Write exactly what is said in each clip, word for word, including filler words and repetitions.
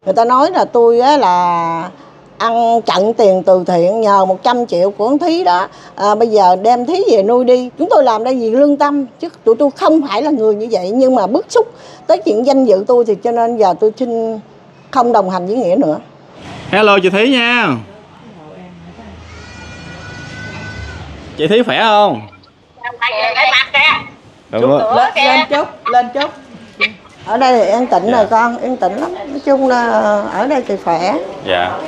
Người ta nói là tôi á là ăn chặn tiền từ thiện nhờ một trăm triệu của con Thí đó, à, bây giờ đem Thí về nuôi đi. Chúng tôi làm đây vì lương tâm chứ tụi tôi không phải là người như vậy, nhưng mà bức xúc tới chuyện danh dự tôi thì cho nên giờ tôi xin không đồng hành với Nghĩa nữa. Hello chị Thí nha. Chị Thí khỏe không? Chút, lên, lên chút, lên chút. Ở đây thì yên tĩnh dạ. Rồi con, yên tĩnh lắm. Nói chung là ở đây thì khỏe. Dạ.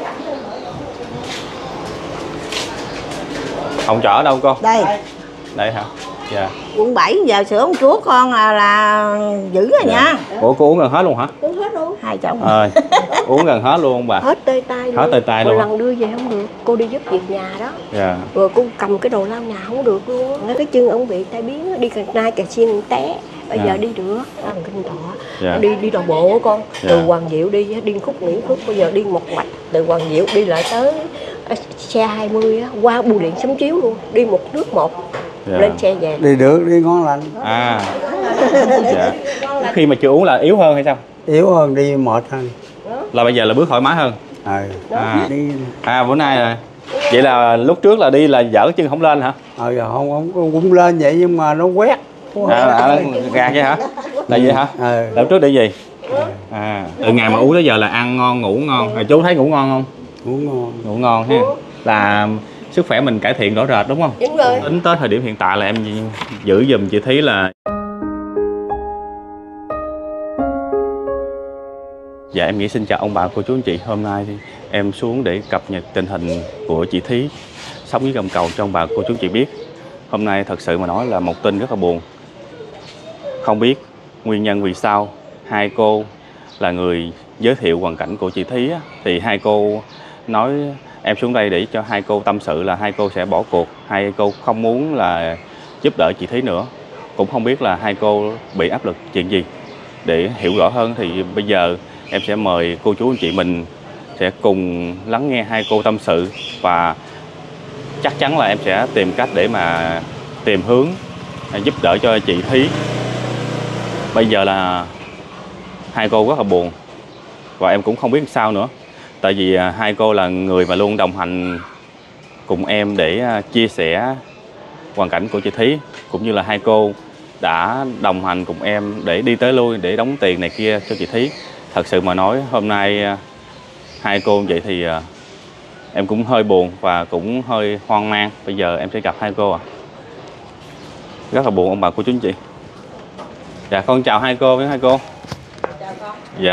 Ông trọ ở đâu cô? Đây. Đây hả? Dạ. Quận bảy giờ sữa ông chúa con là, là dữ rồi dạ. Nha. Ủa cô uống gần hết luôn hả? Uống hết luôn. Hai chồng. À, uống gần hết luôn bà. Hết tê tay luôn. Hết tê tay luôn. Một lần đưa về không được. Cô đi giúp việc nhà đó. Dạ. Rồi cô cầm cái đồ lau nhà không được luôn. Cái chân ông bị tai biến, đi cà nai cà xiên té. Bây dạ. Giờ đi được, làm kinh thọ. Dạ. Đi đi đầu bộ của con. Dạ. Từ Hoàng Diệu đi đi khúc Nguyễn Phước, bây giờ đi một mạch từ Hoàng Diệu đi lại tới xe hai mươi á, qua bưu điện Sống Chiếu luôn, đi một nước một. Dạ. Lên xe về. Đi được, đi ngon lành. À. Dạ. Khi mà chưa uống là yếu hơn hay sao? Yếu hơn, đi mệt hơn. Là bây giờ là bước thoải mái hơn. Ừ. À. Đi. À bữa nay rồi. Vậy là lúc trước là đi là dở chân không lên hả? Ờ giờ không, không cũng lên vậy nhưng mà nó quét. À, à gạt vậy hả? Là vậy hả? Ừ. Lúc trước để gì? À, từ ngày mà uống tới giờ là ăn ngon, ngủ ngon. Rồi chú thấy ngủ ngon không? Ngủ ngon. Ngủ ngon ha. Là sức khỏe mình cải thiện rõ rệt đúng không? Đúng rồi. Tính tới thời điểm hiện tại là em giữ giùm chị Thí là. Dạ em nghĩ xin chào ông bà cô chú anh chị. Hôm nay thì em xuống để cập nhật tình hình của chị Thí sống với gầm cầu cho ông bà cô chú anh chị biết. Hôm nay thật sự mà nói là một tin rất là buồn. Không biết nguyên nhân vì sao hai cô là người giới thiệu hoàn cảnh của chị Thí á, thì hai cô nói em xuống đây để cho hai cô tâm sự là hai cô sẽ bỏ cuộc, hai cô không muốn là giúp đỡ chị Thí nữa. Cũng không biết là hai cô bị áp lực chuyện gì. Để hiểu rõ hơn thì bây giờ em sẽ mời cô chú anh chị mình sẽ cùng lắng nghe hai cô tâm sự, và chắc chắn là em sẽ tìm cách để mà tìm hướng giúp đỡ cho chị Thí. Bây giờ là hai cô rất là buồn và em cũng không biết sao nữa. Tại vì hai cô là người mà luôn đồng hành cùng em để chia sẻ hoàn cảnh của chị Thí, cũng như là hai cô đã đồng hành cùng em để đi tới lui, để đóng tiền này kia cho chị Thí. Thật sự mà nói hôm nay hai cô vậy thì em cũng hơi buồn và cũng hơi hoang mang. Bây giờ em sẽ gặp hai cô ạ. À. Rất là buồn ông bà cô chú anh chị. Dạ con chào hai cô với hai cô. Chào con. Dạ.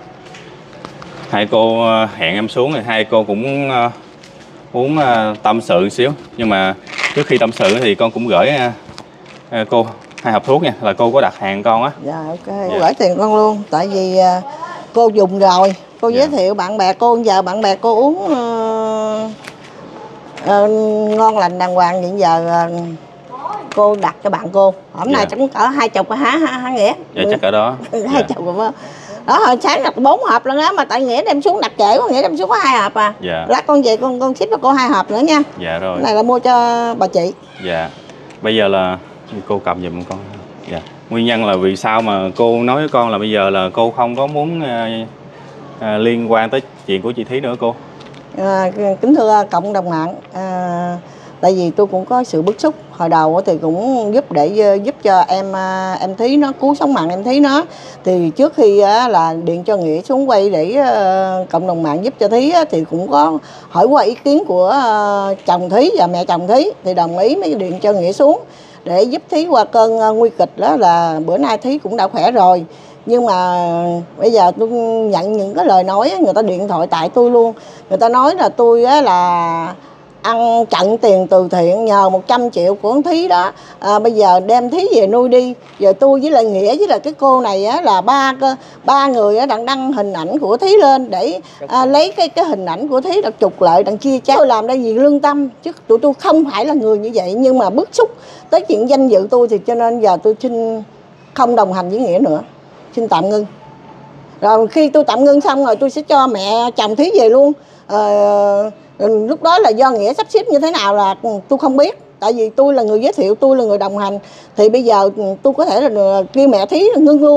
Hai cô hẹn em xuống thì hai cô cũng uh, muốn uh, tâm sự một xíu. Nhưng mà trước khi tâm sự thì con cũng gửi uh, uh, cô hai hộp thuốc nha. Là cô có đặt hàng con á. Dạ ok, cô gửi tiền con luôn. Tại vì uh, cô dùng rồi. Cô giới dạ. thiệu bạn bè cô, giờ bạn bè cô uống uh, uh, ngon lành đàng hoàng. Vậy giờ uh, cô đặt cho bạn cô. Hôm nay chắc cũng cỡ hai chục hả hả Nghĩa? Dạ chắc ở đó. Hai chục rồi. Đó hồi sáng đặt bốn hộp lần đó mà tại Nghĩa đem xuống đặt trễ quá, Nghĩa đem xuống có hai hộp à. Dạ. Lát con về con con ship cho cô hai hộp nữa nha. Dạ rồi. Cái này là mua cho bà chị. Dạ. Bây giờ là cô cầm giùm con. Dạ. Nguyên nhân là vì sao mà cô nói với con là bây giờ là cô không có muốn uh, uh, liên quan tới chuyện của chị Thí nữa cô? À, kính thưa cộng đồng mạng, à, tại vì tôi cũng có sự bức xúc. Hồi đầu thì cũng giúp để giúp cho em em Thí nó cứu sống mạng em Thí nó. Thì trước khi là điện cho Nghĩa xuống quay để cộng đồng mạng giúp cho Thí thì cũng có hỏi qua ý kiến của chồng Thí và mẹ chồng Thí, thì đồng ý mới điện cho Nghĩa xuống để giúp Thí qua cơn nguy kịch. Đó là bữa nay Thí cũng đã khỏe rồi. Nhưng mà bây giờ tôi nhận những cái lời nói người ta điện thoại tại tôi luôn. Người ta nói là tôi là ăn chặn tiền từ thiện nhờ một trăm triệu của con Thí đó, à, bây giờ đem Thí về nuôi đi. Giờ tôi với lại Nghĩa với là cái cô này á, là ba ba người á, đăng đăng hình ảnh của Thí lên để à, lấy cái cái hình ảnh của Thí được trục lợi đằng chia chác. Tôi làm đây vì lương tâm chứ tụi tôi không phải là người như vậy, nhưng mà bức xúc tới chuyện danh dự tôi thì cho nên giờ tôi xin không đồng hành với Nghĩa nữa, xin tạm ngưng. Rồi khi tôi tạm ngưng xong rồi tôi sẽ cho mẹ chồng Thí về luôn. Ờ, lúc đó là do Nghĩa sắp xếp như thế nào là tôi không biết. Tại vì tôi là người giới thiệu, tôi là người đồng hành. Thì bây giờ tôi có thể là kêu mẹ Thí ngưng luôn.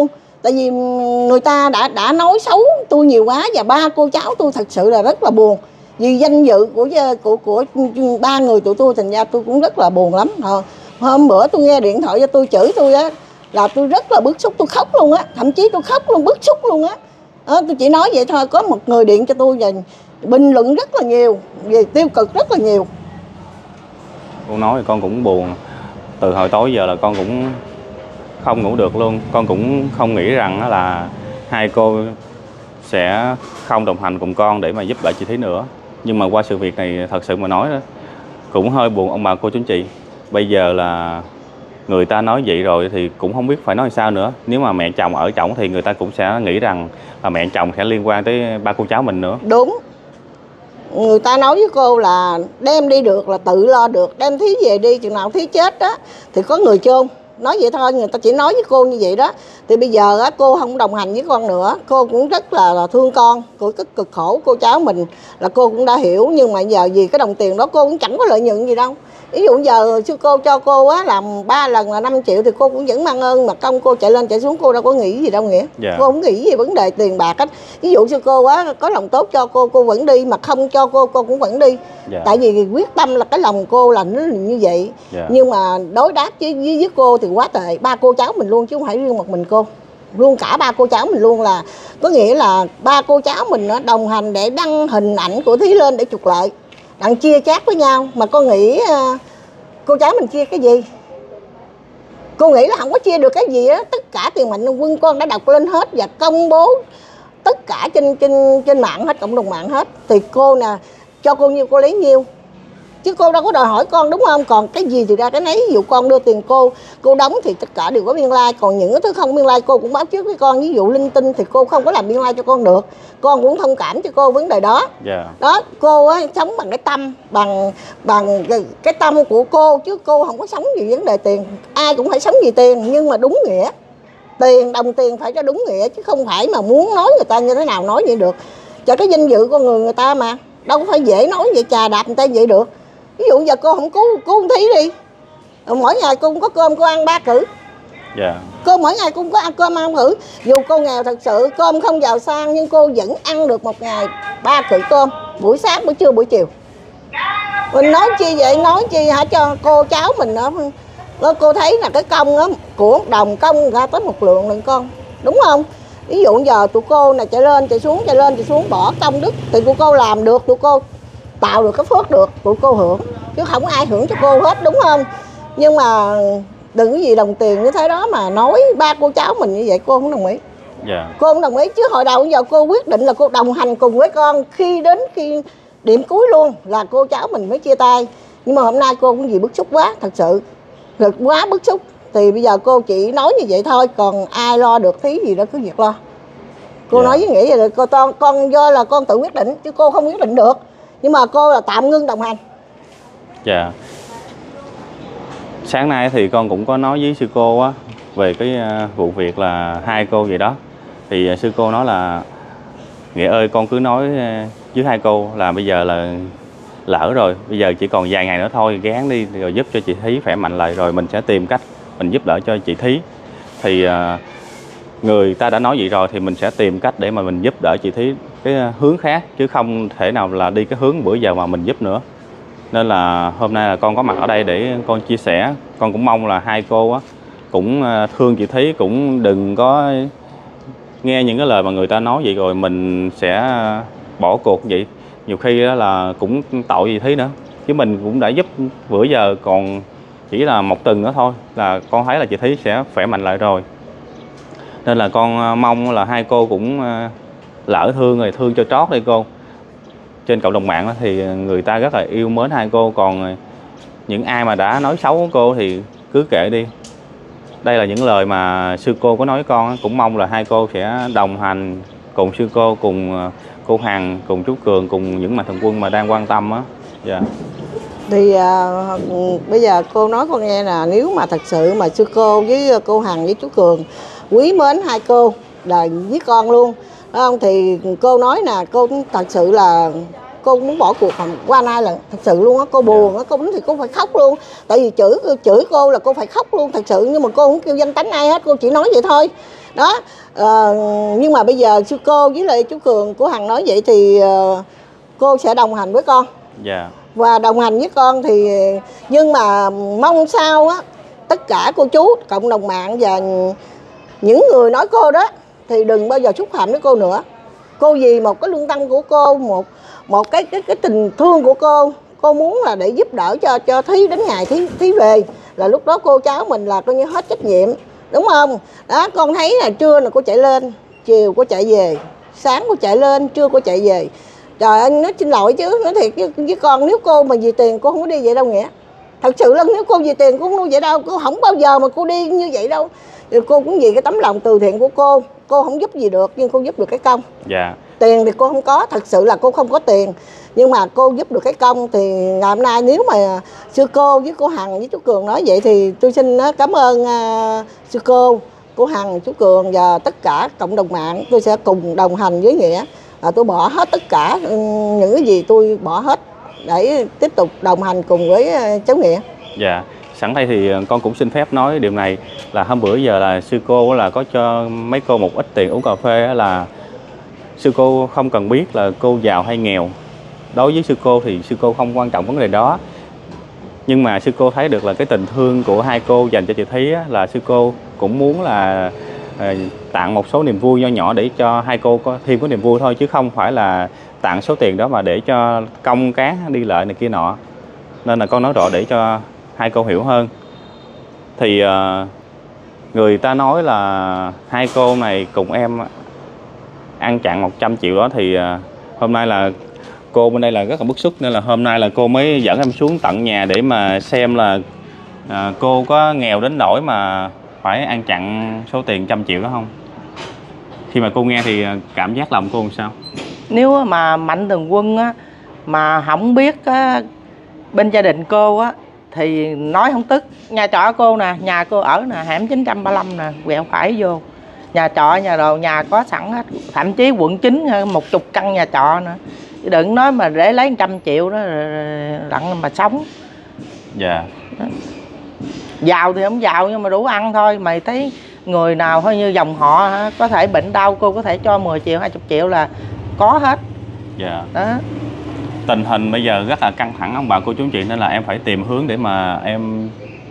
Tại vì người ta đã đã nói xấu tôi nhiều quá, và ba cô cháu tôi thật sự là rất là buồn. Vì danh dự của của của ba người tụi tôi, thành ra tôi cũng rất là buồn lắm. Hôm bữa tôi nghe điện thoại cho tôi chửi tôi á, là tôi rất là bức xúc, tôi khóc luôn á, thậm chí tôi khóc luôn, bức xúc luôn á. À, tôi chỉ nói vậy thôi, có một người điện cho tôi và bình luận rất là nhiều, về tiêu cực rất là nhiều. Cô nói thì con cũng buồn. Từ hồi tối giờ là con cũng không ngủ được luôn. Con cũng không nghĩ rằng là hai cô sẽ không đồng hành cùng con để mà giúp đỡ chị Thí nữa. Nhưng mà qua sự việc này thật sự mà nói đó, cũng hơi buồn ông bà cô chú anh chị. Bây giờ là người ta nói vậy rồi thì cũng không biết phải nói sao nữa. Nếu mà mẹ chồng ở chổng thì người ta cũng sẽ nghĩ rằng là mẹ chồng sẽ liên quan tới ba cô cháu mình nữa. Đúng. Người ta nói với cô là đem đi được là tự lo được, đem Thí về đi, chừng nào Thí chết đó thì có người chôn. Nói vậy thôi, người ta chỉ nói với cô như vậy đó. Thì bây giờ á, cô không đồng hành với con nữa, cô cũng rất là, là thương con, cô rất cực khổ cô cháu mình là cô cũng đã hiểu. Nhưng mà giờ vì cái đồng tiền đó cô cũng chẳng có lợi nhuận gì đâu. Ví dụ giờ sư cô cho cô á làm ba lần là năm triệu thì cô cũng vẫn mang ơn, mà công cô chạy lên chạy xuống cô đâu có nghĩ gì đâu Nghĩa. Yeah. Cô không nghĩ gì vấn đề tiền bạc hết. Ví dụ sư cô á có lòng tốt cho cô, cô vẫn đi, mà không cho cô, cô cũng vẫn đi. Yeah. Tại vì quyết tâm là cái lòng cô là nó như vậy. Yeah. Nhưng mà đối đáp với, với, với cô thì quá tệ. Ba cô cháu mình luôn chứ không phải riêng một mình cô. Luôn cả ba cô cháu mình luôn, là có nghĩa là ba cô cháu mình nó đồng hành để đăng hình ảnh của Thí lên để trục lợi, đặng chia chác với nhau. Mà con nghĩ uh, cô cháu mình chia cái gì? Cô nghĩ là không có chia được cái gì á. Tất cả tiền mạnh thường quân con đã đọc lên hết và công bố tất cả trên trên trên mạng hết, cộng đồng mạng hết. Thì cô nè, cho cô nhiêu cô lấy nhiêu, chứ cô đâu có đòi hỏi con, đúng không? Còn cái gì thì ra cái nấy. Ví dụ con đưa tiền cô, cô đóng thì tất cả đều có biên lai. Còn những cái thứ không biên lai cô cũng báo trước với con. Ví dụ linh tinh thì cô không có làm biên lai cho con được. Con cũng thông cảm cho cô vấn đề đó. Yeah. Đó, cô á, sống bằng cái tâm, bằng bằng cái, cái tâm của cô, chứ cô không có sống vì vấn đề tiền. Ai cũng phải sống vì tiền, nhưng mà đúng nghĩa. Tiền, đồng tiền phải cho đúng nghĩa, chứ không phải mà muốn nói người ta như thế nào nói vậy được. Cho cái danh dự con người người ta mà. Đâu có phải dễ nói vậy, chà đạp người ta vậy được. Ví dụ giờ cô không cứu cô không Thí đi, mỗi ngày cô cũng có cơm cô ăn ba cử. Yeah. Cô mỗi ngày cô cũng có ăn cơm ăn cử. Dù cô nghèo thật sự, cơm không giàu sang, nhưng cô vẫn ăn được một ngày ba cử cơm, buổi sáng, buổi trưa, buổi chiều. Mình nói chi vậy, nói chi hả cho cô cháu mình nữa. Cô thấy là cái công đó, của đồng công ra tới một lượng lần con, đúng không? Ví dụ giờ tụi cô này chạy lên chạy xuống, chạy lên chạy xuống bỏ công đức thì tụi cô làm được, tụi cô tạo được cái phước được, tụi cô hưởng, chứ không ai hưởng cho cô hết, đúng không? Nhưng mà đừng có gì đồng tiền như thế đó mà nói ba cô cháu mình như vậy, cô không đồng ý. Yeah. Cô không đồng ý, chứ hồi đầu giờ cô quyết định là cô đồng hành cùng với con, khi đến khi điểm cuối luôn là cô cháu mình mới chia tay. Nhưng mà hôm nay cô cũng vì bức xúc quá, thật sự rất quá bức xúc, thì bây giờ cô chỉ nói như vậy thôi, còn ai lo được Thí gì đó cứ việc lo. Cô yeah. nói với Nghĩa vậy là cô con, con do là con tự quyết định, chứ cô không quyết định được. Nhưng mà cô là tạm ngưng đồng hành. Dạ. Yeah. Sáng nay thì con cũng có nói với sư cô á về cái uh, vụ việc là hai cô vậy đó. Thì uh, sư cô nói là Nghĩa ơi, con cứ nói uh, với hai cô là bây giờ là lỡ rồi, bây giờ chỉ còn vài ngày nữa thôi, gán đi rồi giúp cho chị Thí khỏe mạnh lại, rồi mình sẽ tìm cách mình giúp đỡ cho chị Thí. Thì uh, người ta đã nói vậy rồi thì mình sẽ tìm cách để mà mình giúp đỡ chị Thí cái hướng khác, chứ không thể nào là đi cái hướng bữa giờ mà mình giúp nữa. Nên là hôm nay là con có mặt ở đây để con chia sẻ. Con cũng mong là hai cô á cũng thương chị Thí, cũng đừng có nghe những cái lời mà người ta nói vậy rồi mình sẽ bỏ cuộc vậy. Nhiều khi đó là cũng tội gì Thí nữa, chứ mình cũng đã giúp bữa giờ, còn chỉ là một tuần nữa thôi là con thấy là chị Thí sẽ khỏe mạnh lại rồi. Nên là con mong là hai cô cũng lỡ thương rồi thương cho trót đây cô. Trên cộng đồng mạng thì người ta rất là yêu mến hai cô, còn những ai mà đã nói xấu của cô thì cứ kệ đi. Đây là những lời mà sư cô có nói với con, cũng mong là hai cô sẽ đồng hành cùng sư cô, cùng cô Hằng, cùng chú Cường, cùng những mạnh thường quân mà đang quan tâm á. Dạ. Thì à, bây giờ cô nói con nghe là nếu mà thật sự mà sư cô với cô Hằng với chú Cường quý mến hai cô là với con luôn, không thì cô nói nè, cô cũng thật sự là cô muốn bỏ cuộc qua nay là thật sự luôn á. Cô buồn á, cô thì cô phải khóc luôn, tại vì chửi chửi cô là cô phải khóc luôn thật sự. Nhưng mà cô không kêu danh tánh ai hết, cô chỉ nói vậy thôi. đó. À, nhưng mà bây giờ sư cô với lại chú Cường của Hằng nói vậy thì uh, cô sẽ đồng hành với con. Dạ. Và đồng hành với con thì nhưng mà mong sao á tất cả cô chú cộng đồng mạng và những người nói cô đó thì đừng bao giờ xúc phạm với cô nữa. Cô vì một cái lương tâm của cô, một một cái cái cái tình thương của cô, cô muốn là để giúp đỡ cho cho Thí đến ngày Thí Thí về, là lúc đó cô cháu mình là coi như hết trách nhiệm, đúng không? Đó, con thấy là trưa là cô chạy lên, chiều cô chạy về, sáng cô chạy lên, trưa cô chạy về. Trời ơi, nó xin lỗi chứ, nói thiệt với, với con, nếu cô mà vì tiền cô không có đi vậy đâu Nghĩa. Thật sự là nếu cô vì tiền cô không đi vậy đâu, cô không bao giờ mà cô đi như vậy đâu. Cô cũng vì cái tấm lòng từ thiện của cô, cô không giúp gì được nhưng cô giúp được cái công. Dạ. Tiền thì cô không có, thật sự là cô không có tiền, nhưng mà cô giúp được cái công. Thì ngày hôm nay nếu mà sư cô với cô Hằng với chú Cường nói vậy thì tôi xin cảm ơn uh, sư cô, cô Hằng, chú Cường và tất cả cộng đồng mạng. Tôi sẽ cùng đồng hành với Nghĩa. À, tôi bỏ hết tất cả những cái gì tôi bỏ hết để tiếp tục đồng hành cùng với cháu Nghĩa. Dạ. Sẵn đây thì con cũng xin phép nói điều này là hôm bữa giờ là sư cô là có cho mấy cô một ít tiền uống cà phê, là sư cô không cần biết là cô giàu hay nghèo. Đối với sư cô thì sư cô không quan trọng vấn đề đó. Nhưng mà sư cô thấy được là cái tình thương của hai cô dành cho chị Thí á, là sư cô cũng muốn là à, tặng một số niềm vui nho nhỏ để cho hai cô có thêm có niềm vui thôi, chứ không phải là tặng số tiền đó mà để cho công cán đi lợi này kia nọ. Nên là con nói rõ để cho hai cô hiểu hơn. Thì uh, người ta nói là hai cô này cùng em ăn chặn một trăm triệu đó, thì uh, hôm nay là cô bên đây là rất là bức xúc, nên là hôm nay là cô mới dẫn em xuống tận nhà để mà xem là uh, cô có nghèo đến nỗi mà phải ăn chặn số tiền trăm triệu đó không. Khi mà cô nghe thì cảm giác lòng cô làm sao? Nếu mà Mạnh Thường Quân á, mà không biết á, bên gia đình cô á, thì nói không tức. Nhà trọ cô nè, nhà cô ở nè, hẻm chín trăm ba mươi lăm nè, quẹo phải vô. Nhà trọ, nhà đồ, nhà có sẵn hết. Thậm chí quận chín một chục căn nhà trọ nữa. Chứ đừng nói mà để lấy một trăm triệu đó lặng mà sống. Dạ. Yeah. Giàu thì không giàu nhưng mà đủ ăn thôi. Mày thấy người nào thôi như dòng họ có thể bệnh đau, cô có thể cho mười triệu, hai mươi triệu là có hết. Dạ. Đó. Tình hình bây giờ rất là căng thẳng ông bà cô chú anh chị, nên là em phải tìm hướng để mà em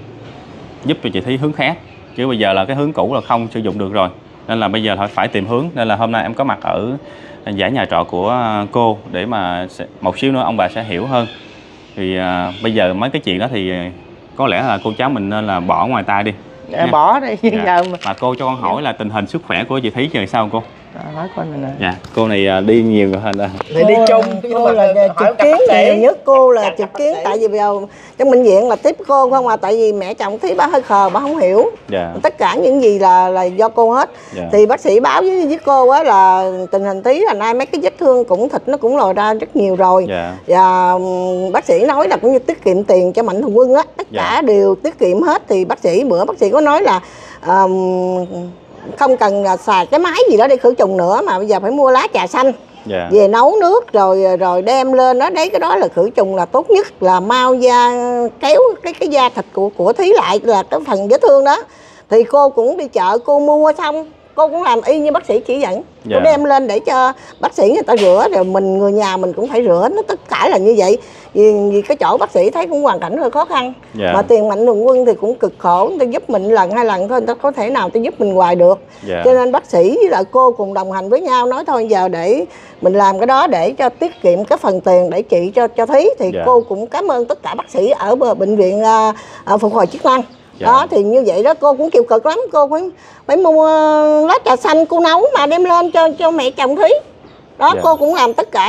giúp cho chị Thí hướng khác. Chứ bây giờ là cái hướng cũ là không sử dụng được rồi. Nên là bây giờ phải phải tìm hướng. Nên là hôm nay em có mặt ở dãy nhà trọ của cô để mà một xíu nữa ông bà sẽ hiểu hơn. Thì à, bây giờ mấy cái chuyện đó thì có lẽ là cô cháu mình nên là bỏ ngoài tai đi. Dạ, bỏ đi. Dạ. Giờ mà... mà cô cho con hỏi là tình hình sức khỏe của chị Thí trời sao cô? Nói con này nè. Dạ, cô này đi nhiều rồi là cô, đi chung cô là trực kiến nhiều nhất, cô là trực kiến. Tại vì bây giờ trong bệnh viện là tiếp cô không à, tại vì mẹ chồng Thí bà hơi khờ, bà không hiểu. Dạ. Tất cả những gì là là do cô hết. Dạ. Thì bác sĩ báo với, với cô á là tình hình Thí là nay mấy cái vết thương cũng thịt nó cũng lòi ra rất nhiều rồi. Dạ. Và bác sĩ nói là cũng như tiết kiệm tiền cho Mạnh Thường Quân á, tất dạ. cả đều tiết kiệm hết. Thì bác sĩ bữa bác sĩ có nói là um, không cần là xài cái máy gì đó để khử trùng nữa, mà bây giờ phải mua lá trà xanh. Yeah. Về nấu nước rồi rồi đem lên đó, đấy cái đó là khử trùng là tốt nhất, là mau da kéo cái cái da thịt của của Thí lại là cái phần vết thương đó. Thì cô cũng đi chợ cô mua xong, cô cũng làm y như bác sĩ chỉ dẫn. Yeah. Cô đem lên để cho bác sĩ người ta rửa, rồi mình người nhà mình cũng phải rửa, nó tất cả là như vậy. Vì, vì cái chỗ bác sĩ thấy cũng hoàn cảnh hơi khó khăn. Yeah. Mà tiền Mạnh Thường Quân thì cũng cực khổ, người ta giúp mình lần hai lần thôi, người ta có thể nào ta giúp mình hoài được. Yeah. Cho nên bác sĩ với lại cô cùng đồng hành với nhau, nói thôi giờ để mình làm cái đó để cho tiết kiệm cái phần tiền để trị cho cho Thí. Thì yeah. cô cũng cảm ơn tất cả bác sĩ ở bệnh viện uh, phục hồi chức năng. Dạ. Đó thì như vậy đó, cô cũng chịu cực lắm, cô phải phải mua lá trà xanh cô nấu mà đem lên cho cho mẹ chồng Thí. Đó. Dạ. Cô cũng làm tất cả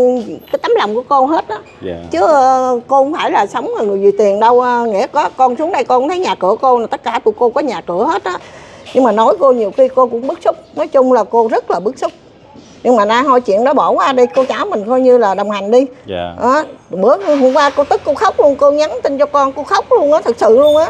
cái tấm lòng của cô hết đó. Dạ. Chứ uh, cô không phải là sống là người vì tiền đâu. Uh, nghĩa có con xuống đây con thấy nhà cửa cô là tất cả tụi cô có nhà cửa hết á. Nhưng mà nói cô nhiều khi cô cũng bức xúc, nói chung là cô rất là bức xúc. Nhưng mà na thôi chuyện đó bỏ qua đi, cô cháu mình coi như là đồng hành đi. Dạ. Đó. Bữa hôm qua cô tức cô khóc luôn, cô nhắn tin cho con cô khóc luôn á, thật sự luôn á.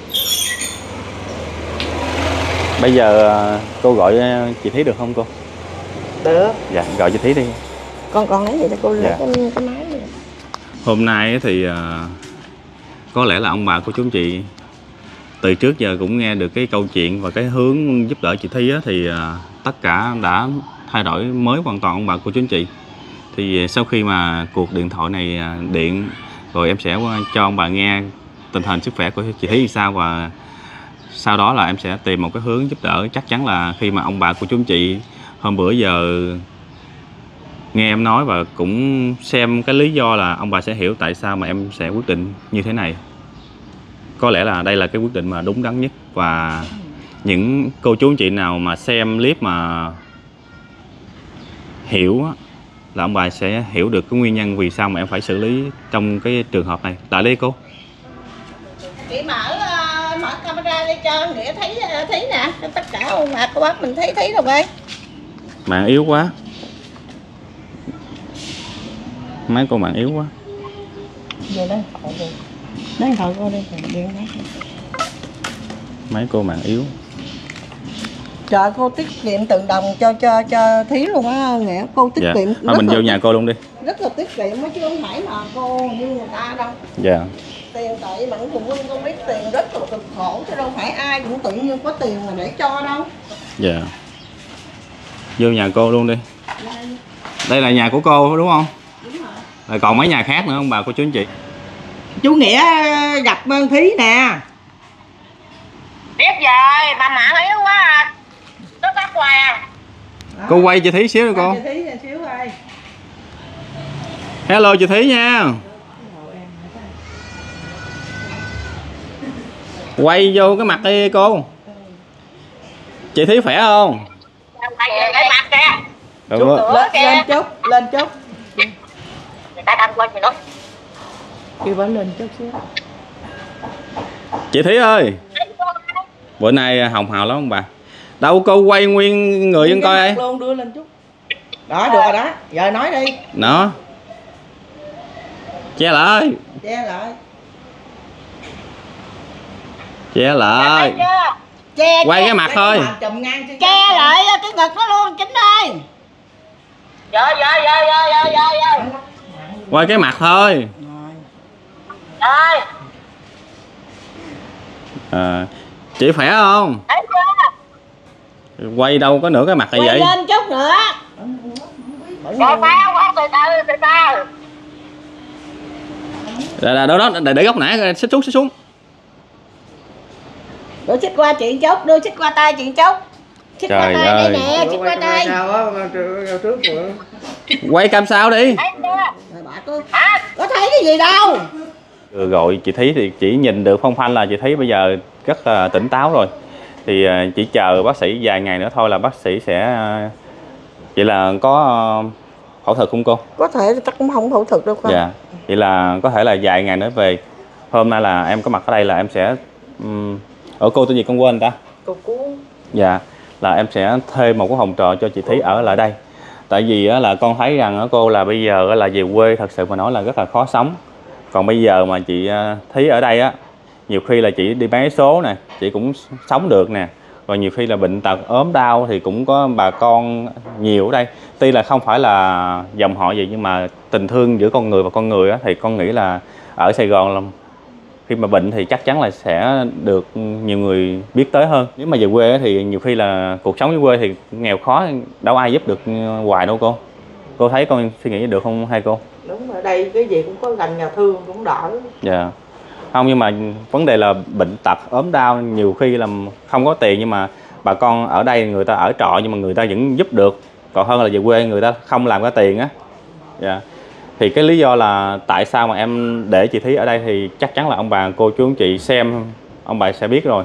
Bây giờ cô gọi chị Thí được không cô? Được. Dạ, gọi chị Thí đi. Con con lấy gì cho cô, lấy dạ. cái, cái máy này. Hôm nay thì uh, có lẽ là ông bà cô chú anh chị từ trước giờ cũng nghe được cái câu chuyện và cái hướng giúp đỡ chị Thí á, thì à, tất cả đã thay đổi mới hoàn toàn ông bà cô chú anh chị. Thì sau khi mà cuộc điện thoại này à, điện rồi em sẽ cho ông bà nghe tình hình sức khỏe của chị Thí như sao, và sau đó là em sẽ tìm một cái hướng giúp đỡ. Chắc chắn là khi mà ông bà cô chú anh chị hôm bữa giờ nghe em nói và cũng xem cái lý do là ông bà sẽ hiểu tại sao mà em sẽ quyết định như thế này. Có lẽ là đây là cái quyết định mà đúng đắn nhất, và những cô chú anh chị nào mà xem clip mà hiểu á, là ông bà sẽ hiểu được cái nguyên nhân vì sao mà em phải xử lý trong cái trường hợp này. Đại đi cô. Chị mở uh, mở camera lên cho nghĩa thấy uh, thấy nè, tất cả ông bà cô bác mình thấy thấy rồi đây. Mạng yếu quá. Máy cô mạng yếu quá. Về đây khỏi về. Nói thôi cô đi, điện đó. Máy cô mạng yếu. Trời, cô tiết kiệm từng đồng cho cho cho Thí luôn á Nghĩa. Cô tiết Dạ. kiệm Thôi mình vô nhà cô luôn đi. Rất là tiết kiệm chứ không phải mà cô như người ta đâu. Dạ. Tiền tại bạn phụ huynh con biết tiền rất là cực khổ, chứ đâu phải ai cũng tự nhiên có tiền mà để cho đâu. Dạ. Vô nhà cô luôn đi. Đây là nhà của cô đúng không? Đúng rồi. Rồi còn mấy nhà khác nữa không bà cô chú anh chị? Chú Nghĩa gặp Thí nè. Biết rồi, bà mạ yếu quá à. Nó bắt quà. Cô quay chị Thí xíu đi cô. Chị Thí nè xíu ơi. Hello chị Thí nha. Quay vô cái mặt đi cô. Chị Thí khỏe không? Cái mặt kìa. Đúng rồi. Lên, lên chút, lên chút. Người ta đang quên mình nói. Kêu bà lên chút xíu. Chị Thí ơi, bữa nay hồng hào lắm không bà? Đâu cô quay nguyên người dân coi đây. Luôn đưa lên chút. Đó được rồi đó, giờ nói đi. Nó. Che lại. Che lại. Che lại. Che, Quay cái mặt thôi. Chùm ngang chứ. che lại cái ngực nó luôn Chính ơi. Dạ dạ dạ dạ dạ dạ dạ. Quay cái mặt thôi. Rồi. À, chị khỏe không? Thấy chưa? Quay đâu có nửa cái mặt này Quay vậy? lên chút nữa. Rồi sao không từ từ từ từ. Là, là đó đó để, để góc nãy xích xuống xích xuống. Đưa xích qua chị chút, đưa xích qua tay chị chút. Xích qua Trời tay ơi. đây nè, xích qua tay. Quay cam sao đi. Thấy chưa? Rồi bà có, có thấy cái gì đâu. Vừa gọi chị Thí thì chỉ nhìn được phong phanh là chị Thí bây giờ rất là tỉnh táo rồi. Thì chỉ chờ bác sĩ vài ngày nữa thôi là bác sĩ sẽ... Vậy là có phẫu thuật không cô? Có thể chắc cũng không phẫu thuật đâu con. Dạ. Vậy là có thể là vài ngày nữa về. Hôm nay là em có mặt ở đây là em sẽ... Um... Ở cô tên gì con quên ta? Cô Cú. Dạ. Là em sẽ thuê một cái phòng trọ cho chị Thí ở lại đây. Tại vì là con thấy rằng cô là bây giờ là về quê thật sự mà nói là rất là khó sống. Còn bây giờ mà chị Thí ở đây á, nhiều khi là chị đi bán vé số nè, chị cũng sống được nè. Rồi nhiều khi là bệnh tật ốm đau thì cũng có bà con nhiều ở đây. Tuy là không phải là dòng họ gì nhưng mà tình thương giữa con người và con người á, thì con nghĩ là ở Sài Gòn là khi mà bệnh thì chắc chắn là sẽ được nhiều người biết tới hơn. Nếu mà về quê á, thì nhiều khi là cuộc sống dưới quê thì nghèo khó, đâu ai giúp được hoài đâu cô. Cô thấy con suy nghĩ được không hai cô? Đúng rồi, đây cái gì cũng có gần nhà thương cũng đỡ. Dạ. Không, nhưng mà vấn đề là bệnh tật ốm đau nhiều khi là không có tiền, nhưng mà bà con ở đây người ta ở trọ nhưng mà người ta vẫn giúp được, còn hơn là về quê người ta không làm ra tiền á. Dạ. Thì cái lý do là tại sao mà em để chị Thí ở đây thì chắc chắn là ông bà cô chú anh chị xem ông bà sẽ biết rồi.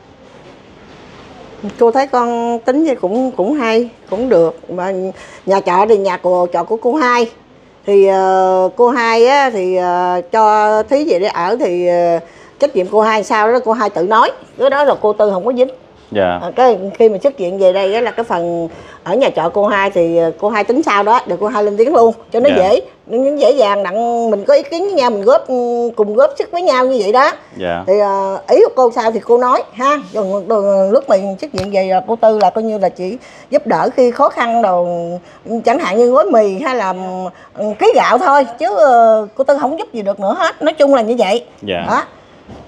Cô thấy con tính vậy cũng cũng hay, cũng được. Mà nhà trọ thì nhà của trọ của cô hai. Thì uh, cô hai á thì uh, cho Thí về để ở thì uh, trách nhiệm cô hai sao đó cô hai tự nói. Cái đó là cô Tư không có dính. Dạ. À, cái khi mà xuất viện về đây đó là cái phần ở nhà trọ cô hai thì cô hai tính sao đó để cô hai lên tiếng luôn cho nó Dạ. dễ, nó dễ dàng đặng mình có ý kiến với nhau, mình góp cùng góp sức với nhau như vậy đó. Dạ. Thì uh, ý của cô sao thì cô nói ha. Rồi, rồi, lúc mình xuất viện về cô Tư là coi như là chỉ giúp đỡ khi khó khăn đồ, chẳng hạn như gói mì hay là ký gạo thôi chứ uh, cô Tư không giúp gì được nữa hết. Nói chung là như vậy. Dạ. Đó.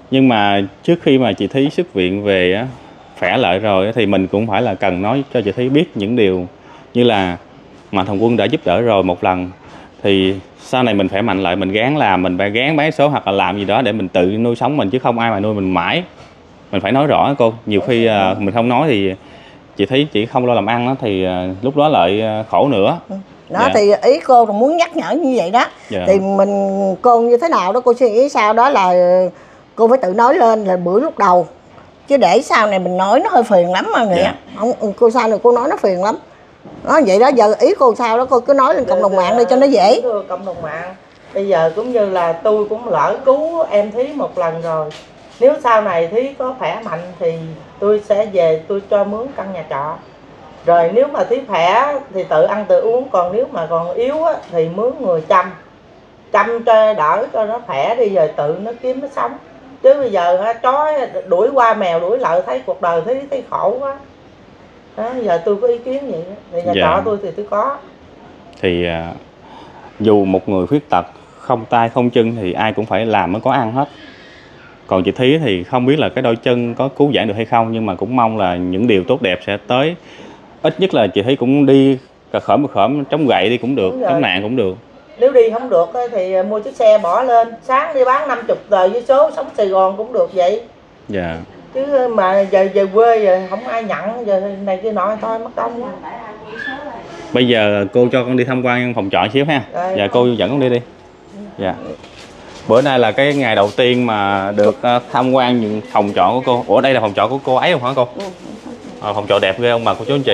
Nhưng mà trước khi mà chị Thí xuất viện về á, khỏe lại rồi thì mình cũng phải là cần nói cho chị Thí biết những điều như là Mạnh Thường Quân đã giúp đỡ rồi một lần, thì sau này mình phải mạnh lại, mình gán làm, mình phải gán bán số hoặc là làm gì đó để mình tự nuôi sống mình, chứ không ai mà nuôi mình mãi. Mình phải nói rõ cô, nhiều khi uh, mình không nói thì chị thấy chị không lo làm ăn đó, thì uh, lúc đó lại uh, khổ nữa. Đó dạ. Thì ý cô là muốn nhắc nhở như vậy đó. Dạ. Thì mình cô như thế nào đó cô suy nghĩ sao đó là cô phải tự nói lên là bữa lúc đầu, chứ để sau này mình nói nó hơi phiền lắm mà nghĩa. Dạ. Không, cô sau này cô nói nó phiền lắm. Đó vậy đó, giờ ý cô sao đó cô cứ nói lên cộng đồng mạng đi cho nó dễ. Cộng đồng mạng bây giờ cũng như là tôi cũng lỡ cứu em Thí một lần rồi. Nếu sau này Thí có khỏe mạnh thì tôi sẽ về tôi cho mướn căn nhà trọ. Rồi nếu mà Thí khỏe thì tự ăn tự uống, còn nếu mà còn yếu á, thì mướn người chăm. Chăm cho đỡ cho nó khỏe đi rồi tự nó kiếm nó sống. Chứ bây giờ ha, chó đuổi qua mèo đuổi lại thấy cuộc đời Thí thấy khổ quá. Đó, giờ tôi có ý kiến vậy đó. Thì nhà dạ. trọ tôi thì tôi có. Thì uh, dù một người khuyết tật không tay không chân thì ai cũng phải làm mới có ăn hết. Còn chị Thí thì không biết là cái đôi chân có cứu vãn được hay không, nhưng mà cũng mong là những điều tốt đẹp sẽ tới. Ít nhất là chị Thí cũng đi cà khởm cà khởm chống gậy đi cũng được, chống nạn cũng được. Nếu đi không được thì mua chiếc xe bỏ lên, sáng đi bán năm mươi tờ với số sống Sài Gòn cũng được vậy. Dạ. Chứ mà giờ về quê giờ không ai nhận, giờ này kia nọ thôi mất công quá. Bây giờ cô cho con đi tham quan phòng trọ xíu ha. Rồi, dạ cô dẫn con đi đi. Dạ. Bữa nay là cái ngày đầu tiên mà được tham quan những phòng trọ của cô. Ủa đây là phòng trọ của cô ấy không hả cô? À, phòng trọ đẹp ghê không bà cô chú anh chị?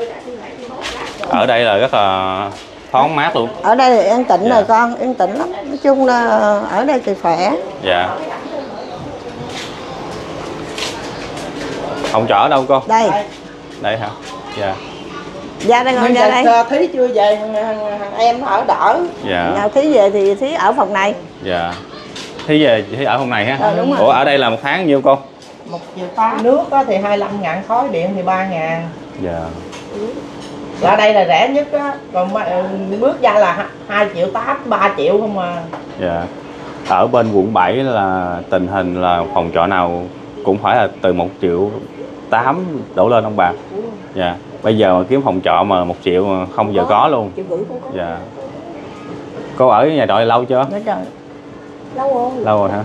Ở đây là rất là thoáng mát luôn. Ở đây thì yên tĩnh dạ. rồi con, yên tĩnh lắm. Nói chung là ở đây thì khỏe. Dạ. Phòng trọ ở đâu cô? Đây. Đây hả? Dạ. Dạ đây con ra đây. Thí chưa về, em nó ở đỡ. Dạ. Nào Thí về thì Thí ở phòng này. Dạ. Thí về Thí ở phòng này ha. Ờ, đúng rồi. Ủa ở đây là một tháng nhiêu cô? Một triệu tám. Nước thì hai mươi lăm ngàn, khói điện thì ba ngàn. Dạ. Ở đây là rẻ nhất á, còn bước ra là hai triệu tám, ba triệu không à. Dạ. Ở bên quận bảy là tình hình là phòng trọ nào cũng phải là từ một triệu tám đổ lên ông bà. Dạ. Bây giờ mà kiếm phòng trọ mà một triệu mà không giờ có luôn. Dạ. Cô ở nhà trọ này lâu chưa? Lâu rồi. Lâu rồi hả?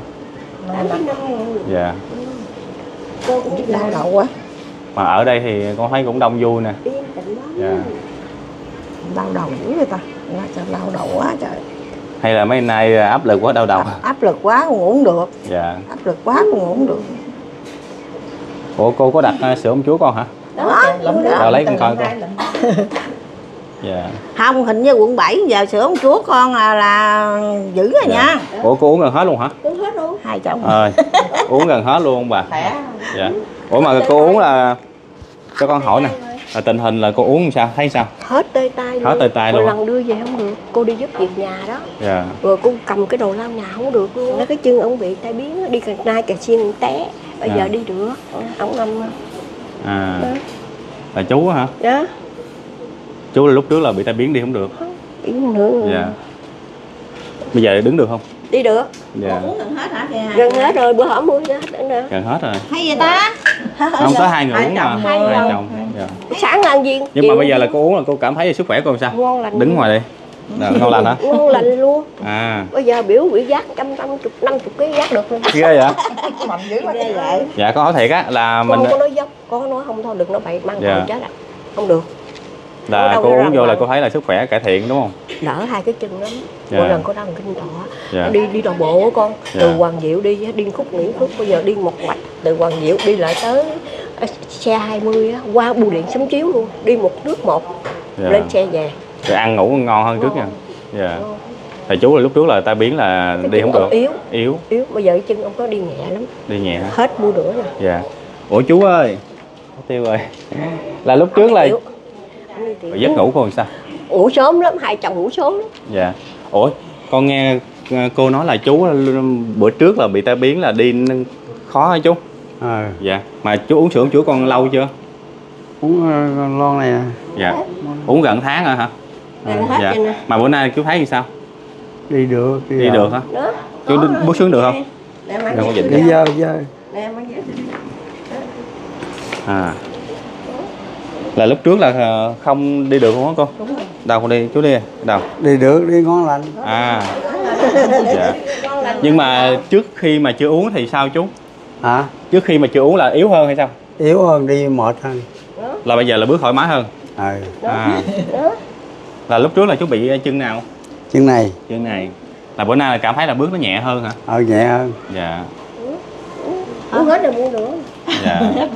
Dạ. Cô cũng biết lao đậu quá. Mà ở đây thì con thấy cũng đông vui nè. Dạ. Đau đầu dữ vậy ta. Sao đau đầu quá trời. Hay là mấy nay áp lực quá đau đầu? Áp lực quá không ngủ được. Dạ. Áp lực quá không ngủ được. Ủa cô có đặt uh, sữa ông chúa con hả? Đó, đó lấy con coi con. Dạ. Không, hình như quận bảy giờ sữa ông chúa con là, là dữ rồi dạ. nha. Ủa cô uống gần hết luôn hả? Uống hết luôn. Hai chồng. À, uống gần hết luôn bà. Dạ. Ủa mà cô uống là cho con hỏi nè, là tình hình là cô uống sao, thấy sao? Hết tê tay luôn. Hết tê tay luôn. Một lần đưa về không được, cô đi giúp việc nhà đó. Dạ. Rồi cô cầm cái đồ lau nhà không được luôn. Nó cái chân ông bị tai biến, đi cà nai cà xiên té. Bây à. giờ đi được, ông năm. À. Đó. Là chú hả? Đó. Chú là lúc trước là bị tai biến đi không được. Biến nữa. Dạ. Bây giờ đứng được không? Đi được. Dạ. Uống gần hết hả? Gần hết rồi, bữa hổm mua hết nữa. Gần hết rồi. Hay vậy ta? Không tới hai người uống mà. Hai chồng. Dạ. Sáng ăn viên. Nhưng mà bây giờ là cô uống là cô cảm thấy sức khỏe cô sao? Ngon lành. Đứng ngoài đi. Là ngon lành hả? Ngon lành luôn. À. Bây giờ biểu bị giác trăm trăm chục năm chục ký giác được luôn. Ghê vậy? Mạnh dữ vậy. vậy. Dạ con hỏi thiệt á là con mình. Con có nói dốc, con có nói không thôi được nó bậy mang dạ. thôi chết à. Không được. Là cô uống vô là cô thấy là sức khỏe cải thiện đúng không? Đỡ hai cái chân lắm. Dạ. Mỗi lần có đau kinh tọa. Dạ. Đi đi đò bộ con. Dạ. Từ Hoàng Diệu đi đi khúc Nguyễn Phước, bây giờ đi một mạch từ Hoàng Diệu đi lại tới xe hai mươi á, qua Bưu Điện Sấm Chiếu luôn, đi một nước một. Dạ. Lên xe về. Rồi ăn ngủ ngon hơn ngon. Trước nha. Dạ. Thầy chú là lúc trước là tai biến là cái đi không được. Yếu. Yếu. Yếu. Bây giờ cái chân ông có đi nhẹ lắm. Đi nhẹ. Hết mua nữa rồi. Dạ. Ủa chú ơi. Tiêu rồi. Là lúc trước là rồi giấc ngủ cô làm sao? Ngủ sớm lắm, hai chồng ngủ sớm lắm. Dạ. Ủa, con nghe cô nói là chú bữa trước là bị tai biến là đi khó hả chú? À. Dạ. Mà chú uống sữa chú con lâu chưa? Uống uh, lon này à. Dạ. Uống gần tháng rồi hả? À. Dạ. Mà bữa nay chú thấy như sao? Đi được. Đi, đi được hả? Đó. Chú bước xuống được không? Nè, mang Đâu có dép dịch tôi Đi đi. giờ giờ Nè, mang dép tôi đi. À, là lúc trước là không đi được không á cô? Đúng rồi. Đâu con đi, chú đi đâu? đi được, đi ngon lành. À, dạ. Nhưng mà trước khi mà chưa uống thì sao chú? Hả? Trước khi mà chưa uống là yếu hơn hay sao? Yếu hơn, đi mệt hơn. Là bây giờ là bước thoải mái hơn. Ừ. À, Đó. là lúc trước là chú bị chân nào? Chân này Chân này. Là bữa nay là cảm thấy là bước nó nhẹ hơn hả? ờ nhẹ hơn. Dạ. Uống hết rồi mua nữa. Dạ.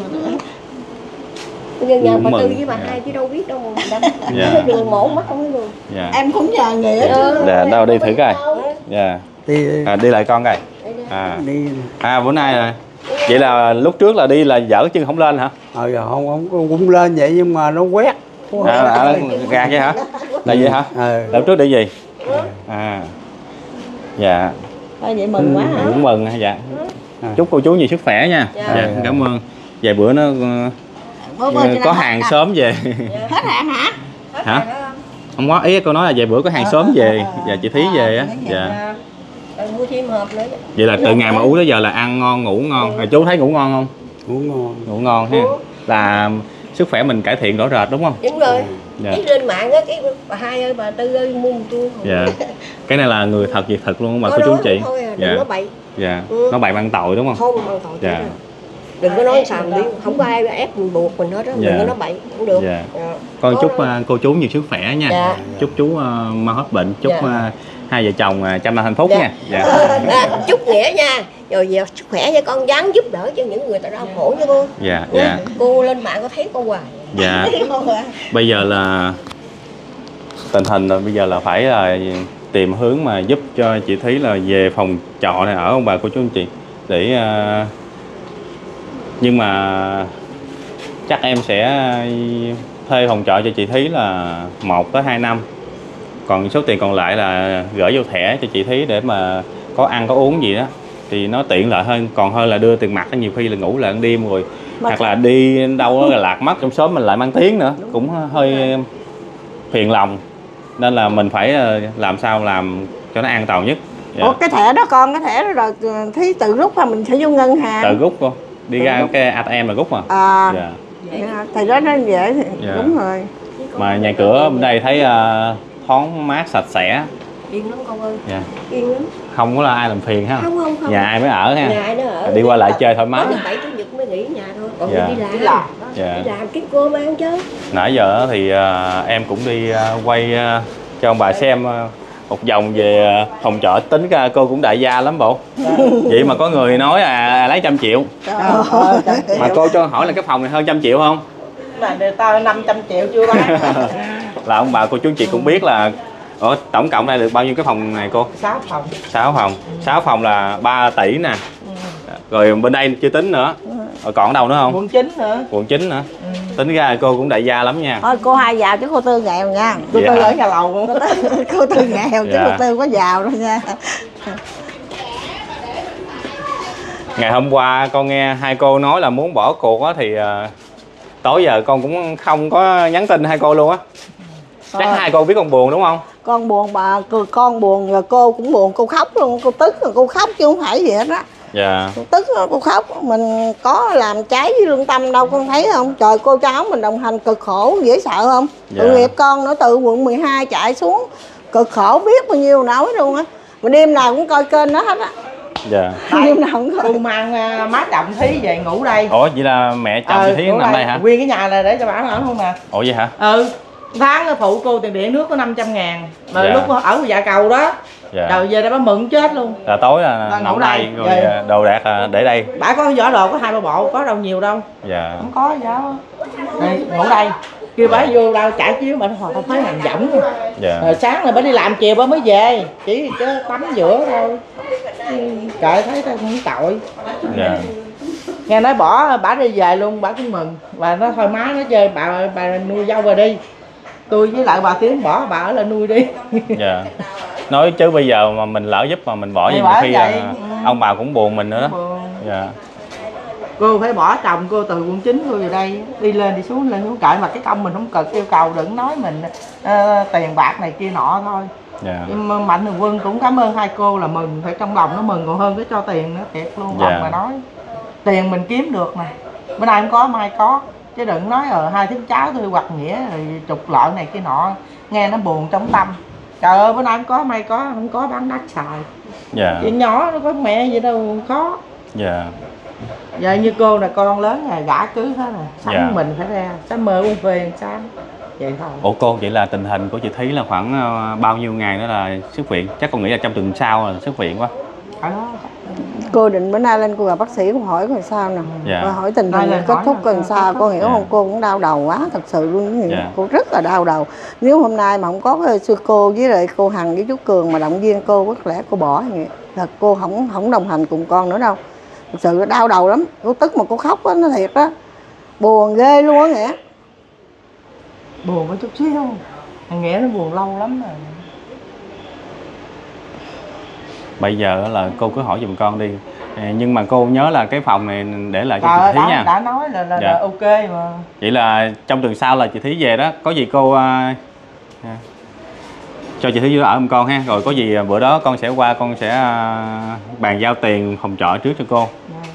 Bây giờ nhà Cũng bà Tư mừng. với bà Dạ. Hai chứ đâu biết đâu mà đâm. Dạ. Cái đường mổ mắt không thấy đường. Dạ. Em cũng nhờ nghĩa. Dạ, đâu đi thử coi. Dạ. Đi đi. À, đi lại con coi. À. đi. À, bữa nay là vậy là lúc trước là đi là dở chân không lên hả? Ờ giờ không không cũng lên vậy nhưng mà nó quét. À, à gạt vậy hả? Là vậy hả? Ừ. Lần trước đi gì? À. Dạ. Thôi vậy mừng quá hả? Cũng mừng hả? Dạ. Chúc cô chú nhiều sức khỏe nha. Dạ. Dạ, cảm ơn. Vài bữa nó Bữa bữa ờ, cho có nó hàng hết- sớm về. Hết hạn hả? Hả? Không có, ý cô nói là vài bữa có hàng sớm về. Dạ, chị Thí về á. Dạ. Rồi mua thêm hộp nữa. Vậy là từ ngày mà uống tới giờ là ăn ngon, ngủ ngon. Rồi chú thấy ngủ ngon không? Ngủ ngon. Ngủ ngon ha. Là sức khỏe mình cải thiện rõ rệt đúng không? Đúng rồi. Dạ. Cái lên mạng á, cái bà Hai ơi, bà Tư ơi, mua một tôi. Dạ. Cái này là người thật việc thật luôn mà cô Có chú đó anh chị. thôi à, đừng Dạ. có bậy. Dạ. Ừ. Nó bày ban tội đúng không? Không bằng tội. Dạ. Dạ. Đừng có nói sao đi, không có ai ép mình buộc mình hết á, Dạ. đừng có nói bậy, không được. Dạ. Dạ. Con Có chúc đó. uh, cô chú nhiều sức khỏe nha. Dạ. Chúc chú uh, mau hết bệnh, chúc Dạ. uh, hai vợ chồng uh, trăm năm hạnh phúc Dạ. nha. Dạ. À, chúc nghĩa nha, rồi về sức khỏe cho con, dáng giúp đỡ cho những người ta đau khổ nha cô. Dạ. Nha. Dạ. Cô lên mạng có thấy con hoài. Dạ. Không à. Bây giờ là tình hình là bây giờ là phải là tìm hướng mà giúp cho chị Thí là về phòng trọ này ở ông bà cô chú anh chị để uh, nhưng mà chắc em sẽ thuê phòng trọ cho chị Thí là một tới hai năm. Còn số tiền còn lại là gửi vô thẻ cho chị Thí để mà có ăn có uống gì đó thì nó tiện lợi hơn, còn hơn là đưa tiền mặt nhiều khi là ngủ lại ăn đêm rồi Mà hoặc là đi đâu đó là lạc mất trong xóm mình lại mang tiếng nữa cũng hơi phiền lòng, nên là mình phải làm sao làm cho nó an toàn nhất. Dạ. Ủa cái thẻ đó con, cái thẻ đó rồi thấy tự rút hay mình sẽ vô ngân hàng? Tự rút cô, đi Tự ra rút. cái a tê em là rút mà. À, Dạ. dạ. Thì đó nó dễ thì Dạ. đúng rồi. Mà nhà cửa bên đây thấy uh, thoáng mát sạch sẽ. Yên lắm con ơi, Dạ. yên lắm. Không có là ai làm phiền ha. Không không không. Nhà ai mới ở ha. Nhà ai nó ở. Đi qua lại chơi thoải mái. Có thứ bảy chủ nhật mới nghỉ nhà thôi, còn Dạ. đi làm. Đi làm. Dạ. Đi làm kiếm cơm ăn chứ. Nãy giờ thì uh, em cũng đi uh, quay uh, cho ông bà xem uh, một vòng về uh, phòng trọ, tính ra cô cũng đại gia lắm bộ. Vậy mà có người nói à lấy trăm triệu. Trời ơi, Mà cô cho hỏi là cái phòng này hơn trăm triệu không? Là người ta năm trăm triệu chưa bán. Là ông bà cô chú anh chị cũng biết là ở tổng cộng đây được bao nhiêu cái phòng này cô? sáu phòng. sáu phòng. sáu phòng là ba tỷ nè. Rồi bên đây chưa tính nữa. Rồi còn ở đâu nữa không? Quận chín nữa. Quận chín nữa. Tính ra cô cũng đại gia lắm nha. thôi cô Hai giàu chứ cô Tư nghèo nha. Tôi Dạ. tôi ở nhà lầu luôn. Cô Tư, cô Tư nghèo chứ Dạ. cô Tư có giàu đâu nha. Ngày hôm qua con nghe hai cô nói là muốn bỏ cuộc á thì uh, tối giờ con cũng không có nhắn tin hai cô luôn á. Chắc Ờ. hai cô biết con buồn đúng không? Con buồn bà, con buồn rồi cô cũng buồn, cô khóc luôn, cô tức rồi cô khóc chứ không phải gì hết á. Dạ. Cô tức rồi cô khóc, mình có làm trái với lương tâm đâu, con thấy không? Trời, cô cháu mình đồng hành cực khổ dễ sợ không? Dạ. Tội nghiệp con nữa, từ quận mười hai chạy xuống cực khổ biết bao nhiêu nói luôn á. Mà đêm nào cũng coi kênh đó hết á. Dạ. Đêm nào cũng coi. Cô mang uh, má chồng Thí về ngủ đây. Ủa vậy là mẹ chồng Ờ, chị Thí ngủ nằm đây hả? Nguyên cái nhà này để cho bà ở không nè. Ủa vậy hả? Ừ. Tháng phụ cô tiền điện nước có năm trăm ngàn. Mà Dạ. lúc ở dạ cầu đó. Dạ. Trời về đây bà mừng chết luôn. Là tối là Là ngủ nằm đây. đây rồi Dạ. đồ đạc là để đây. Bà có vỏ đồ có hai ba bộ, có đâu nhiều đâu. Dạ. Không có gì đâu. Đây, ngủ đây. Kêu bà vô đâu trả chiếu mà họ thấy hàng dẫm. Dạ. Rồi sáng là bà đi làm chiều bà mới về. Chỉ chứ tắm rửa thôi. Trời thấy ta cũng tội. Dạ. Nghe nói bỏ bà đi về luôn, bà cũng mừng. Bà nói thôi má nó chơi, bà bà nuôi dâu bà đi. Tôi với lại bà Tiến bỏ bà ở lại nuôi đi. Dạ. Nói chứ bây giờ mà mình lỡ giúp mà mình bỏ Thì gì bỏ khi vậy. à, ông bà cũng buồn mình nữa đó. Buồn. Dạ. Cô phải bỏ chồng cô từ quận chín cô về đây, đi lên đi xuống lên xuống cậy, mà cái công mình không cần yêu cầu, đừng nói mình uh, tiền bạc này kia nọ thôi. Dạ. Nhưng mà Mạnh Thường Quân cũng cảm ơn hai cô là mừng, phải trong lòng nó mừng còn hơn cái cho tiền nữa, thiệt luôn. Dạ. Ông mà nói tiền mình kiếm được nè, bữa nay không có mai có, chứ đừng nói ở hai thím cháu tôi hoặc nghĩa rồi trục lợi này kia nọ, nghe nó buồn trong tâm. Trời ơi bữa nay không có mai có, không có bán đắt xài. Dạ. Chuyện nhỏ nó có mẹ vậy đâu khó. Dạ. Giờ như cô là con lớn rồi, gả cưới hết rồi, sống Dạ. mình phải ra, sớm mơ uống về sao vậy thôi. Ủa cô, vậy là tình hình của chị Thí là khoảng uh, bao nhiêu ngày nữa là xuất viện? Chắc con nghĩ là trong tuần sau là xuất viện quá. Ở đó Cô định bữa nay lên cô gặp bác sĩ cô hỏi coi sao nè. Dạ. Cô hỏi tình Nay hình lên kết hỏi thúc là coi sao, sao, kết cô thúc. hiểu Dạ. không? Cô cũng đau đầu quá, thật sự luôn. Dạ. Cô rất là đau đầu. Nếu hôm nay mà không có cái sư cô với lại cô Hằng với chú Cường mà động viên cô, có lẽ cô bỏ vậy. Thật cô không không đồng hành cùng con nữa đâu. Thật sự đau đầu lắm. Cô tức mà cô khóc á, nó thiệt á. Buồn ghê luôn á Nghĩa. Buồn có chút xíu, thằng Nghĩa nó buồn lâu lắm rồi. Bây giờ là cô cứ hỏi giùm con đi. À, nhưng mà cô nhớ là cái phòng này để lại cho Trời ơi, chị Thí đã, nha. đã nói là, là, Dạ. là ok mà. Vậy là trong tuần sau là chị Thí về đó, có gì cô uh, cho chị Thí vô ở một con ha, rồi có gì bữa đó con sẽ qua con sẽ uh, bàn giao tiền phòng trọ trước cho cô.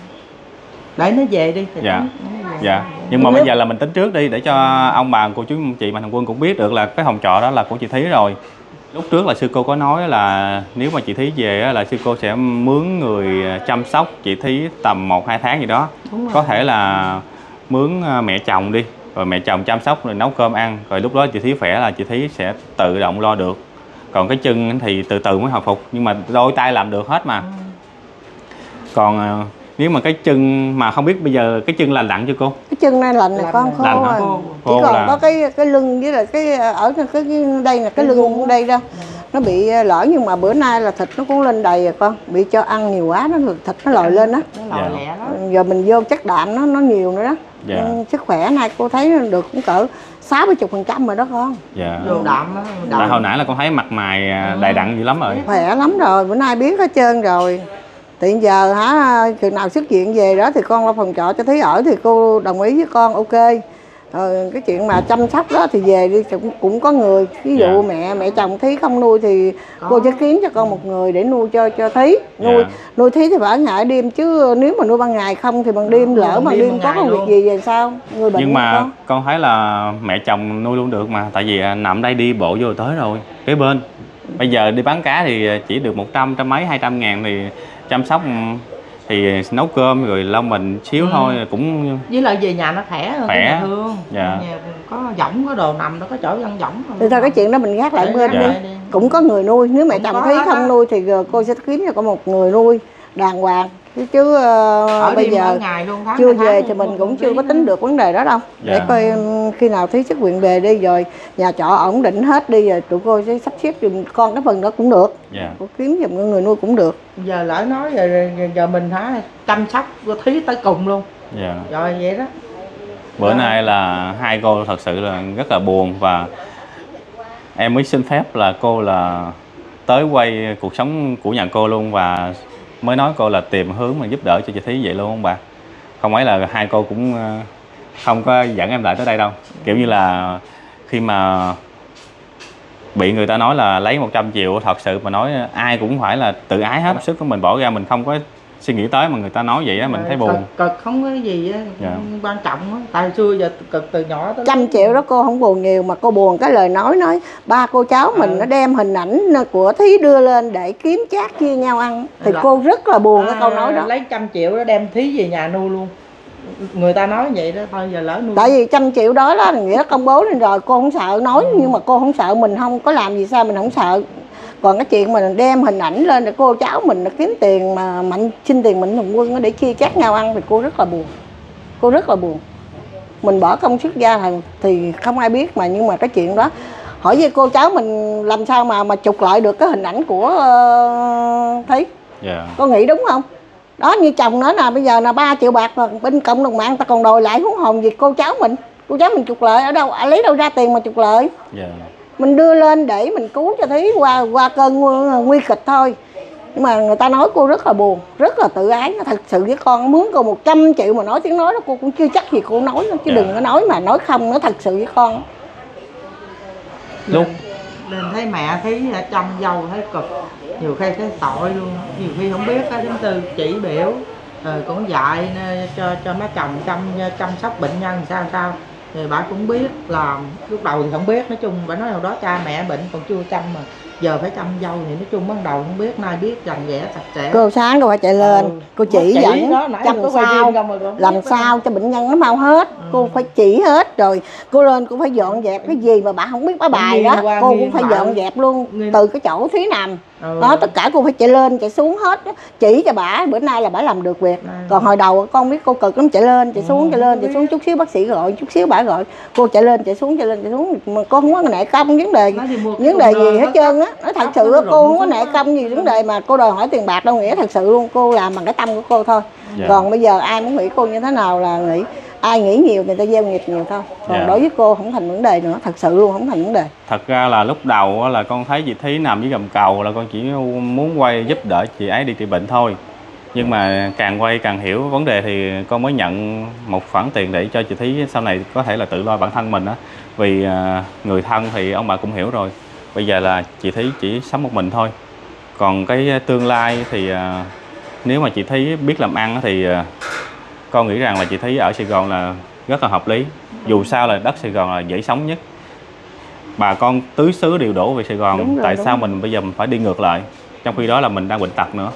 Để nó về đi. Dạ. Nó về. Dạ. Nhưng mà bây giờ là mình tính trước đi để cho ông bà cô chú chị Mạnh Thường Quân cũng biết được là cái phòng trọ đó là của chị Thí rồi. Lúc trước là sư cô có nói là nếu mà chị Thí về là sư cô sẽ mướn người chăm sóc chị Thí tầm một hai tháng gì đó. Có thể là mướn mẹ chồng đi, rồi mẹ chồng chăm sóc rồi nấu cơm ăn, rồi lúc đó chị Thí khỏe là chị Thí sẽ tự động lo được. Còn cái chân thì từ từ mới hồi phục, nhưng mà đôi tay làm được hết mà. Còn nếu mà cái chân mà không biết bây giờ cái chân lành lặn chưa cô? Cái chân này lạnh này Lạnh con này. khô Lạnh hả? rồi. Khô. Chỉ Khô còn là- có cái cái lưng với lại cái ở cái, cái đây là cái Cái lưng gu á. đây đó. Nó bị lở nhưng mà bữa nay là thịt nó cũng lên đầy rồi con. Bị cho ăn nhiều quá nó thịt nó lòi lên á. Nó lòi Dạ. lẹ lắm. Giờ mình vô chất đạm nó nó nhiều nữa đó. Dạ. Ừ, sức khỏe nay cô thấy được cũng cỡ sáu mươi phần trăm rồi đó con. Dạ. Vô đạm á, Tại đạm. hồi nãy là con thấy mặt mày đầy đặn dữ lắm rồi. Khỏe lắm rồi, bữa nay biết hết trơn rồi. Tiện giờ hả, chừng nào xuất viện về đó thì con lo phòng trọ cho Thí ở thì cô đồng ý với con ok. Rồi cái chuyện mà chăm sóc đó thì về đi cũng, cũng có người. Ví dụ Dạ. mẹ mẹ chồng Thí không nuôi thì Có. cô sẽ kiếm cho con một người để nuôi cho cho Thí. Nuôi Dạ. nuôi Thí thì phải ở ngày đêm chứ nếu mà nuôi ban ngày không thì ban đêm lỡ ban ban đêm đêm ban có ngày công luôn. việc gì về sao? Người bệnh Nhưng của mà con. con thấy là mẹ chồng nuôi luôn được mà. Tại vì à, nằm đây đi bộ vô tới rồi, kế bên. Bây giờ đi bán cá thì chỉ được một trăm, trăm mấy, hai trăm ngàn thì chăm sóc thì nấu cơm rồi lau mình xíu Ừ. thôi cũng Với lại về nhà nó khỏe hơn Khỏe. cái nhà thương. Dạ. Nhà có võng có đồ nằm, nó có chỗ ăn võng. Thì thôi cái chuyện đó mình gác lại Để bên gác đi. lại đi. Cũng có người nuôi, nếu mẹ Cũng chồng có Thí hết không á. nuôi thì cô sẽ kiếm cho con một người nuôi đàng hoàng. Chứ, chứ Ở uh, bây đêm ở giờ ngày luôn, tháng chưa hai tháng về luôn, thì mình không cũng phí chưa có tính nữa. được vấn đề đó đâu. Dạ. Để coi um, khi nào Thí xuất viện về đi rồi nhà trọ ổn định hết đi rồi tụi cô sẽ sắp xếp giùm con cái phần đó cũng được. dạ. Cô kiếm giùm con người nuôi cũng được. Giờ lỡ nói giờ, giờ, giờ mình hả chăm sóc cô Thí tới cùng luôn. Dạ. Rồi vậy đó. Bữa Dạ. nay là hai cô thật sự là rất là buồn và em mới xin phép là cô là tới quay cuộc sống của nhà cô luôn và mới nói cô là tìm hướng mà giúp đỡ cho chị Thí vậy luôn không bà? Không phải là hai cô cũng ờ, không có dẫn em lại tới đây đâu. Kiểu như là khi mà bị người ta nói là lấy một trăm triệu, thật sự mà nói ai cũng phải là tự ái hết, sức của mình bỏ ra, mình không có suy nghĩ tới mà người ta nói vậy á mình thấy buồn. Cực, cực không có cái gì á, Dạ. quan trọng á. Tại xưa giờ cực từ nhỏ tới Trăm triệu đó cô không buồn nhiều mà cô buồn cái lời nói nói ba cô cháu mình Ừ. nó đem hình ảnh của Thí đưa lên để kiếm chác chia nhau ăn thì Là- cô rất là buồn cái câu nói đó. Lấy trăm triệu đó đem Thí về nhà nuôi luôn. Người ta nói vậy đó thôi, giờ lỡ nuôi. Tại vì trăm triệu đó là nghĩa là công bố lên rồi cô không sợ nói nhưng mà cô không sợ mình không có làm gì sao mình không sợ. Còn cái chuyện mình đem hình ảnh lên để cô cháu mình nó kiếm tiền mà mạnh xin tiền Mạnh Thường Quân để chia chác nhau ăn thì cô rất là buồn. Cô rất là buồn. Mình bỏ công sức ra thì, thì không ai biết mà nhưng mà cái chuyện đó hỏi với cô cháu mình làm sao mà mà trục lại được cái hình ảnh của uh, Thí. Dạ. Cô nghĩ đúng không? Đó như chồng nói là bây giờ là ba triệu bạc mà bên cộng đồng mạng ta còn đòi lại huống hồn gì cô cháu mình. Cô cháu mình trục lợi ở đâu, à, lấy đâu ra tiền mà trục lợi. Dạ. Mình đưa lên để mình cứu cho Thí qua qua cơn nguy kịch thôi. Nhưng mà người ta nói cô rất là buồn, rất là tự ái. Thật sự với con mướn cô một trăm triệu mà nói tiếng nói đó cô cũng chưa chắc gì cô nói nữa. Chứ Dạ. đừng có nói mà nói không, nó thật sự với con. Lúc nên thấy mẹ thấy chăm dâu thấy cực, nhiều khi thấy tội luôn, nhiều khi không biết á, đến từ chỉ biểu rồi cũng dạy cho cho má chồng chăm chăm sóc bệnh nhân sao sao, rồi bà cũng biết làm, lúc đầu thì không biết, nói chung bà nói hồi đó cha mẹ bệnh còn chưa chăm mà giờ phải chăm dâu thì nói chung ban đầu không biết, nay biết dành dẻ sạch sẽ. Cô sáng cô phải chạy lên, ừ. cô chỉ, chỉ dẫn đó, chăm sao làm sao cho bệnh nhân nó mau hết, ừ. cô phải chỉ hết, rồi cô lên cô phải dọn dẹp cái gì mà bà không biết bài bài đó, cô cũng phải dọn dẹp luôn nghiên. Từ cái chỗ Thúy nằm ừ. đó, tất cả cô phải chạy lên chạy xuống hết đó. Chỉ cho bà, bữa nay là bà làm được việc, à. Còn hồi đầu con biết cô cực lắm, chạy lên chạy xuống, ừ. chạy lên chạy xuống, chút xíu bác sĩ gọi, chút xíu bà gọi cô chạy lên chạy xuống chạy lên chạy xuống, mà cô không có nể công vấn đề vấn đề gì hết trơn á. Nói thật sự cô không có nể công gì vấn đề mà cô đòi hỏi tiền bạc đâu, nghĩa thật sự luôn, cô làm bằng cái tâm của cô thôi. Dạ. Còn bây giờ ai muốn nghĩ cô như thế nào là nghĩ, ai nghĩ nhiều người ta gieo nghiệp nhiều thôi. Còn dạ. đối với cô không thành vấn đề nữa, thật sự luôn không thành vấn đề. Thật ra là lúc đầu là con thấy chị Thí nằm dưới gầm cầu là con chỉ muốn quay giúp đỡ chị ấy đi trị bệnh thôi. Nhưng mà càng quay càng hiểu vấn đề thì con mới nhận một khoản tiền để cho chị Thí sau này có thể là tự lo bản thân mình á. Vì người thân thì ông bà cũng hiểu rồi. Bây giờ là chị Thí chỉ sống một mình thôi. Còn cái tương lai thì nếu mà chị Thí biết làm ăn thì con nghĩ rằng là chị Thí ở Sài Gòn là rất là hợp lý. Dù sao là đất Sài Gòn là dễ sống nhất. Bà con tứ xứ đều đổ về Sài Gòn. Rồi, tại sao rồi. Mình bây giờ mình phải đi ngược lại, trong khi đó là mình đang bệnh tật nữa.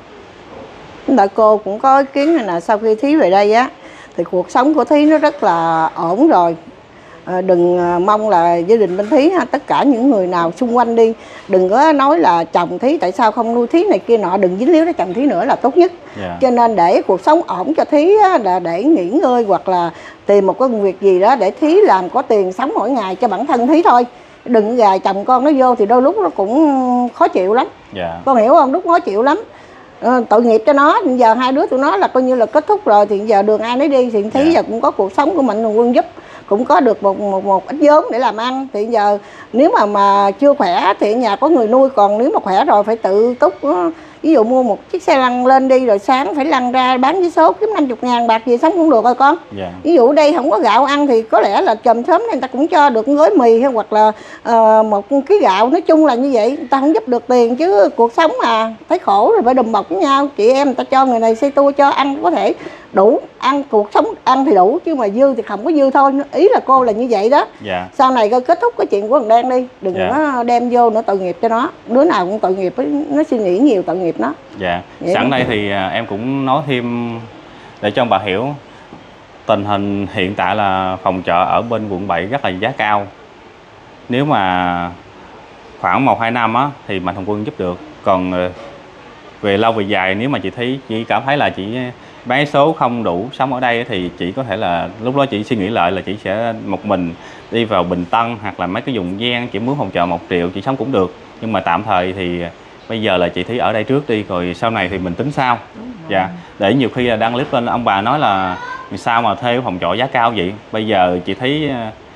Tại cô cũng có ý kiến này nè, sau khi Thí về đây á thì cuộc sống của Thí nó rất là ổn rồi. À, đừng mong là gia đình bên Thí ha, tất cả những người nào xung quanh đi, đừng có nói là chồng Thí tại sao không nuôi Thí này kia nọ, đừng dính líu đến chồng Thí nữa là tốt nhất. Yeah. Cho nên để cuộc sống ổn cho Thí á, là để nghỉ ngơi hoặc là tìm một cái công việc gì đó để Thí làm có tiền sống mỗi ngày cho bản thân Thí thôi. Đừng gài chồng con nó vô thì đôi lúc nó cũng khó chịu lắm. Yeah. Con hiểu không? Lúc khó chịu lắm. À, tội nghiệp cho nó. Giờ hai đứa tụi nó là coi như là kết thúc rồi thì giờ đường ai nấy đi thì Thí yeah. giờ cũng có cuộc sống của Mạnh Thường Quân giúp, cũng có được một một một ít vốn để làm ăn. Thì giờ nếu mà mà chưa khỏe thì nhà có người nuôi, còn nếu mà khỏe rồi phải tự túc. Ví dụ mua một chiếc xe lăn lên đi, rồi sáng phải lăn ra bán với số kiếm năm mươi ngàn bạc gì sống cũng được rồi con. Yeah. Ví dụ đây không có gạo ăn thì có lẽ là chòm sớm người ta cũng cho được gói mì hay hoặc là uh, một ký gạo. Nói chung là như vậy, người ta không giúp được tiền chứ cuộc sống mà thấy khổ rồi phải đùm bọc với nhau. Chị em người ta cho người này xây tua cho ăn có thể đủ ăn, cuộc sống ăn thì đủ chứ mà dư thì không có dư thôi. Ý là cô là như vậy đó. Yeah. Sau này coi kết thúc cái chuyện của thằng Đen đi, đừng yeah. có đem vô nữa, tội nghiệp cho nó. Đứa nào cũng tội nghiệp, nó suy nghĩ nhiều tội nghiệp nó. Dạ. Vậy sẵn đây thì em cũng nói thêm để cho ông bà hiểu tình hình hiện tại là phòng trọ ở bên quận bảy rất là giá cao. Nếu mà khoảng một hai năm á thì Mạnh Thường Quân giúp được. Còn về lâu về dài nếu mà chị thấy chị cảm thấy là chị bán số không đủ sống ở đây thì chị có thể là lúc đó chị suy nghĩ lại là chị sẽ một mình đi vào Bình Tân hoặc là mấy cái vùng ven, chị mướn phòng trọ một triệu chị sống cũng được. Nhưng mà tạm thời thì bây giờ là chị Thí ở đây trước đi, rồi sau này thì mình tính sau. Dạ. Để nhiều khi là đăng clip lên ông bà nói là sao mà thuê phòng trọ giá cao vậy. Bây giờ chị Thí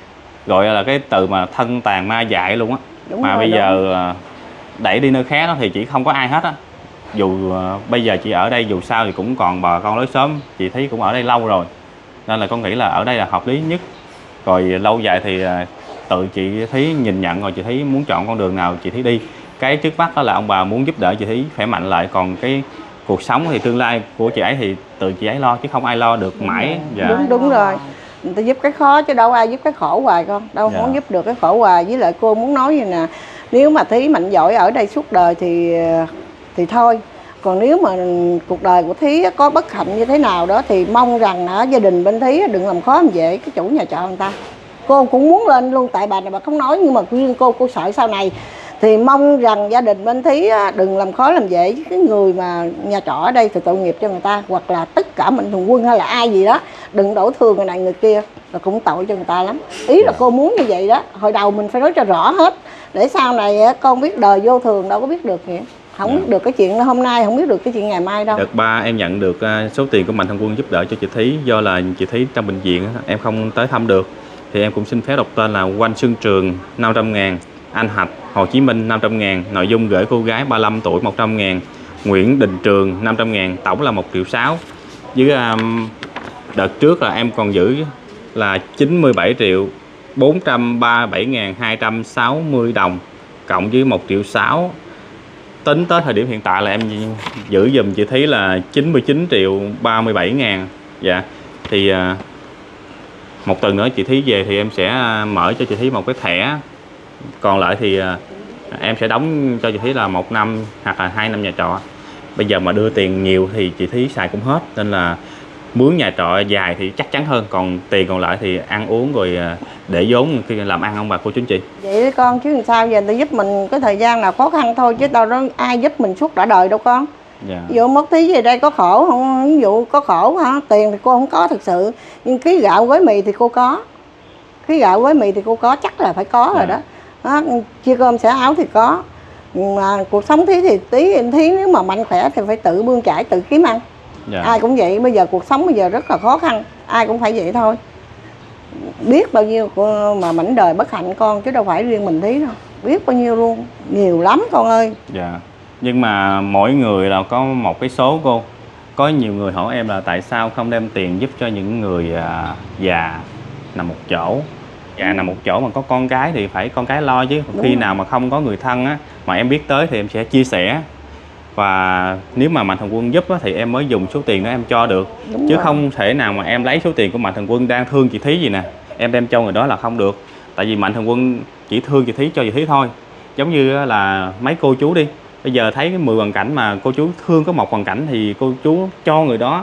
gọi là cái từ mà thân tàn ma dại luôn á. Mà rồi, bây đúng. giờ đẩy đi nơi khác đó thì chị không có ai hết á. Dù uh, bây giờ chị ở đây dù sao thì cũng còn bà con lối xóm, chị Thí cũng ở đây lâu rồi. Nên là con nghĩ là ở đây là hợp lý nhất. Rồi lâu dài thì uh, tự chị Thí nhìn nhận rồi chị Thí muốn chọn con đường nào chị Thí đi. Cái trước mắt đó là ông bà muốn giúp đỡ chị Thí khỏe mạnh lại. Còn cái cuộc sống thì tương lai của chị ấy thì tự chị ấy lo chứ không ai lo được mãi. Dạ. Đúng, đúng rồi. Người ta giúp cái khó chứ đâu ai giúp cái khổ hoài con. Đâu dạ. muốn giúp được cái khổ hoài. Với lại cô muốn nói như nè, nếu mà Thí mạnh giỏi ở đây suốt đời thì thì thôi. Còn nếu mà cuộc đời của Thí có bất hạnh như thế nào đó thì mong rằng ở gia đình bên Thí đừng làm khó làm dễ cái chủ nhà trọ người ta. Cô cũng muốn lên luôn, tại bà này bà không nói nhưng mà riêng cô, cô sợ sau này. Thì mong rằng gia đình bên Thí đừng làm khó làm dễ cái người mà nhà trọ ở đây thì tội nghiệp cho người ta. Hoặc là tất cả Mạnh Thường Quân hay là ai gì đó, đừng đổ thừa người này người kia, là cũng tội cho người ta lắm. Ý là cô muốn như vậy đó, hồi đầu mình phải nói cho rõ hết. Để sau này con biết đời vô thường đâu có biết được vậy. Không biết được cái chuyện hôm nay, không biết được cái chuyện ngày mai đâu. Đợt ba em nhận được số tiền của Mạnh Thường Quân giúp đỡ cho chị Thí. Do là chị Thí trong bệnh viện em không tới thăm được, thì em cũng xin phép đọc tên là Quanh Xuân Trường năm trăm ngàn, Anh Hạch Hồ Chí Minh năm trăm ngàn, nội dung gửi cô gái ba mươi lăm tuổi một trăm ngàn, Nguyễn Đình Trường năm trăm ngàn, tổng là một triệu sáu. Với um, đợt trước là em còn giữ là chín mươi bảy triệu bốn trăm ba mươi bảy ngàn hai trăm sáu mươi đồng. cộng với một triệu sáu, tính tới thời điểm hiện tại là em giữ giùm chị Thí là chín mươi chín triệu ba mươi bảy ngàn. Dạ. Thì một tuần nữa chị Thí về thì em sẽ mở cho chị Thí một cái thẻ, còn lại thì em sẽ đóng cho chị Thí là một năm hoặc là hai năm nhà trọ. Bây giờ mà đưa tiền nhiều thì chị Thí xài cũng hết, nên là mướn nhà trọ dài thì chắc chắn hơn, còn tiền còn lại thì ăn uống rồi để vốn khi làm ăn ông bà cô chú anh chị. Vậy đó con, chứ làm sao giờ người ta giúp mình cái thời gian nào khó khăn thôi, chứ đâu đó ai giúp mình suốt cả đời đâu con. Dạ. Ví dụ mất tí về đây có khổ không? Ví dụ có khổ hả? Tiền thì cô không có thực sự, nhưng ký gạo gói mì thì cô có. Ký gạo gói mì thì cô có, chắc là phải có. Dạ. Rồi đó. Đó, chia cơm xẻ áo thì có. Mà cuộc sống Thí thì tí em Thí nếu mà mạnh khỏe thì phải tự bươn chải, tự kiếm ăn. Dạ. Ai cũng vậy, bây giờ cuộc sống bây giờ rất là khó khăn, ai cũng phải vậy thôi. Biết bao nhiêu mà mảnh đời bất hạnh con, chứ đâu phải riêng mình Thí đâu. Biết bao nhiêu luôn, nhiều lắm con ơi. Dạ. Nhưng mà mỗi người là có một cái số cô. Có nhiều người hỏi em là tại sao không đem tiền giúp cho những người à, già nằm một chỗ. Già nằm một chỗ mà có con cái thì phải con cái lo chứ. Đúng. Khi nào mà không có người thân á, mà em biết tới thì em sẽ chia sẻ. Và nếu mà Mạnh Thường Quân giúp á, thì em mới dùng số tiền đó em cho được. Đúng chứ rồi. Không thể nào mà em lấy số tiền của Mạnh Thường Quân đang thương chị Thí gì nè, em đem cho người đó là không được. Tại vì Mạnh Thường Quân chỉ thương chị Thí cho chị Thí thôi. Giống như là mấy cô chú đi, bây giờ thấy cái mười hoàn cảnh mà cô chú thương có một hoàn cảnh thì cô chú cho người đó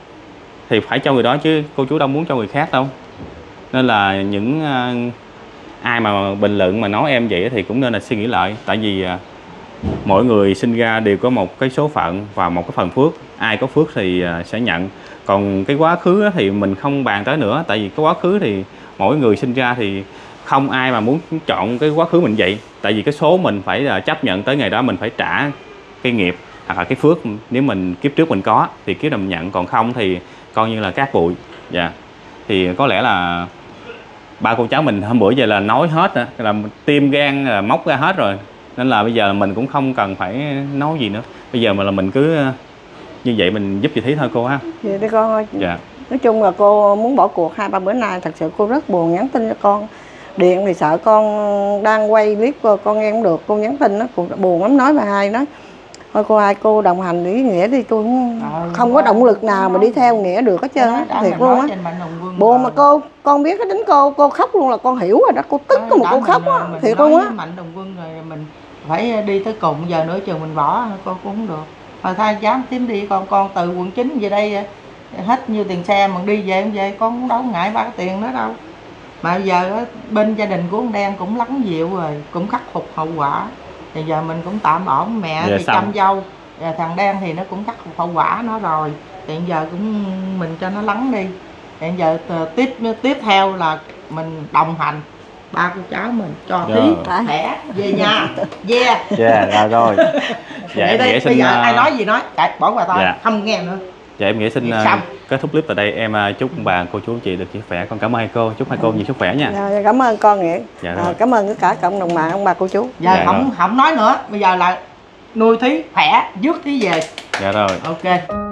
thì phải cho người đó, chứ cô chú đâu muốn cho người khác đâu. Nên là những uh, ai mà bình luận mà nói em vậy thì cũng nên là suy nghĩ lại. Tại vì uh, mỗi người sinh ra đều có một cái số phận và một cái phần phước. Ai có phước thì uh, sẽ nhận. Còn cái quá khứ thì mình không bàn tới nữa. Tại vì cái quá khứ thì mỗi người sinh ra thì không ai mà muốn chọn cái quá khứ mình vậy. Tại vì cái số mình phải là chấp nhận tới ngày đó mình phải trả cái nghiệp hoặc là cái phước. Nếu mình kiếp trước mình có thì kiếp nào mình nhận, còn không thì coi như là cát bụi. Dạ. Thì có lẽ là ba cô cháu mình hôm bữa giờ là nói hết á, là tim gan là móc ra hết rồi. Nên là bây giờ mình cũng không cần phải nói gì nữa. Bây giờ mà là mình cứ như vậy mình giúp chị Thí thôi cô ha. Vậy đi con ơi. Dạ. Nói chung là cô muốn bỏ cuộc hai ba bữa nay, thật sự cô rất buồn, nhắn tin cho con. Điện thì sợ con đang quay clip con nghe không được, cô nhắn tin đó, cô buồn lắm, nói bà hai nói thôi cô hai cô đồng hành với Nghĩa đi, tôi không, ừ, không có động lực nào mà đi theo Nghĩa được hết trơn á, thiệt luôn á. Buồn mà cô, con biết cái tính cô, cô khóc luôn là con hiểu rồi đó, cô tức có một cô khóc á, thiệt luôn á. Mạnh Thường Quân rồi mình phải đi tới cùng, giờ nữa chừng mình bỏ cô cũng không được. Thôi thay dám tím đi con, con từ quận chín về đây hết như tiền xe mà đi về không về, con cũng đâu ngại ba cái tiền đó đâu. Mà giờ bên gia đình của con Đen cũng lắng dịu rồi, cũng khắc phục hậu quả. Thì giờ mình cũng tạm ổn, mẹ dạ, thì xong. Chăm dâu, và thằng Đen thì nó cũng khắc phục hậu quả nó rồi. Thì giờ cũng mình cho nó lắng đi. Thì giờ tiếp tiếp theo là mình đồng hành ba cô cháu mình cho Thí thẻ về nhà. Yeah. Yeah, là rồi. Dạ, em đây, Nghĩa xin bây giờ ai nói gì nói, chạy bỏ qua thôi, dạ. Không nghe nữa. Dạ em Nghĩa xin uh, kết thúc clip tại đây. Em uh, chúc bà cô chú anh chị được sức khỏe. Con cảm ơn hai cô, chúc hai cô nhiều sức khỏe nha. Dạ, cảm ơn con Nghĩa. Dạ, à, cảm ơn tất cả cộng đồng mạng ông bà cô chú. Dạ, dạ không rồi. Không nói nữa, bây giờ là nuôi Thí khỏe, dứt Thí về. Dạ rồi. Ok.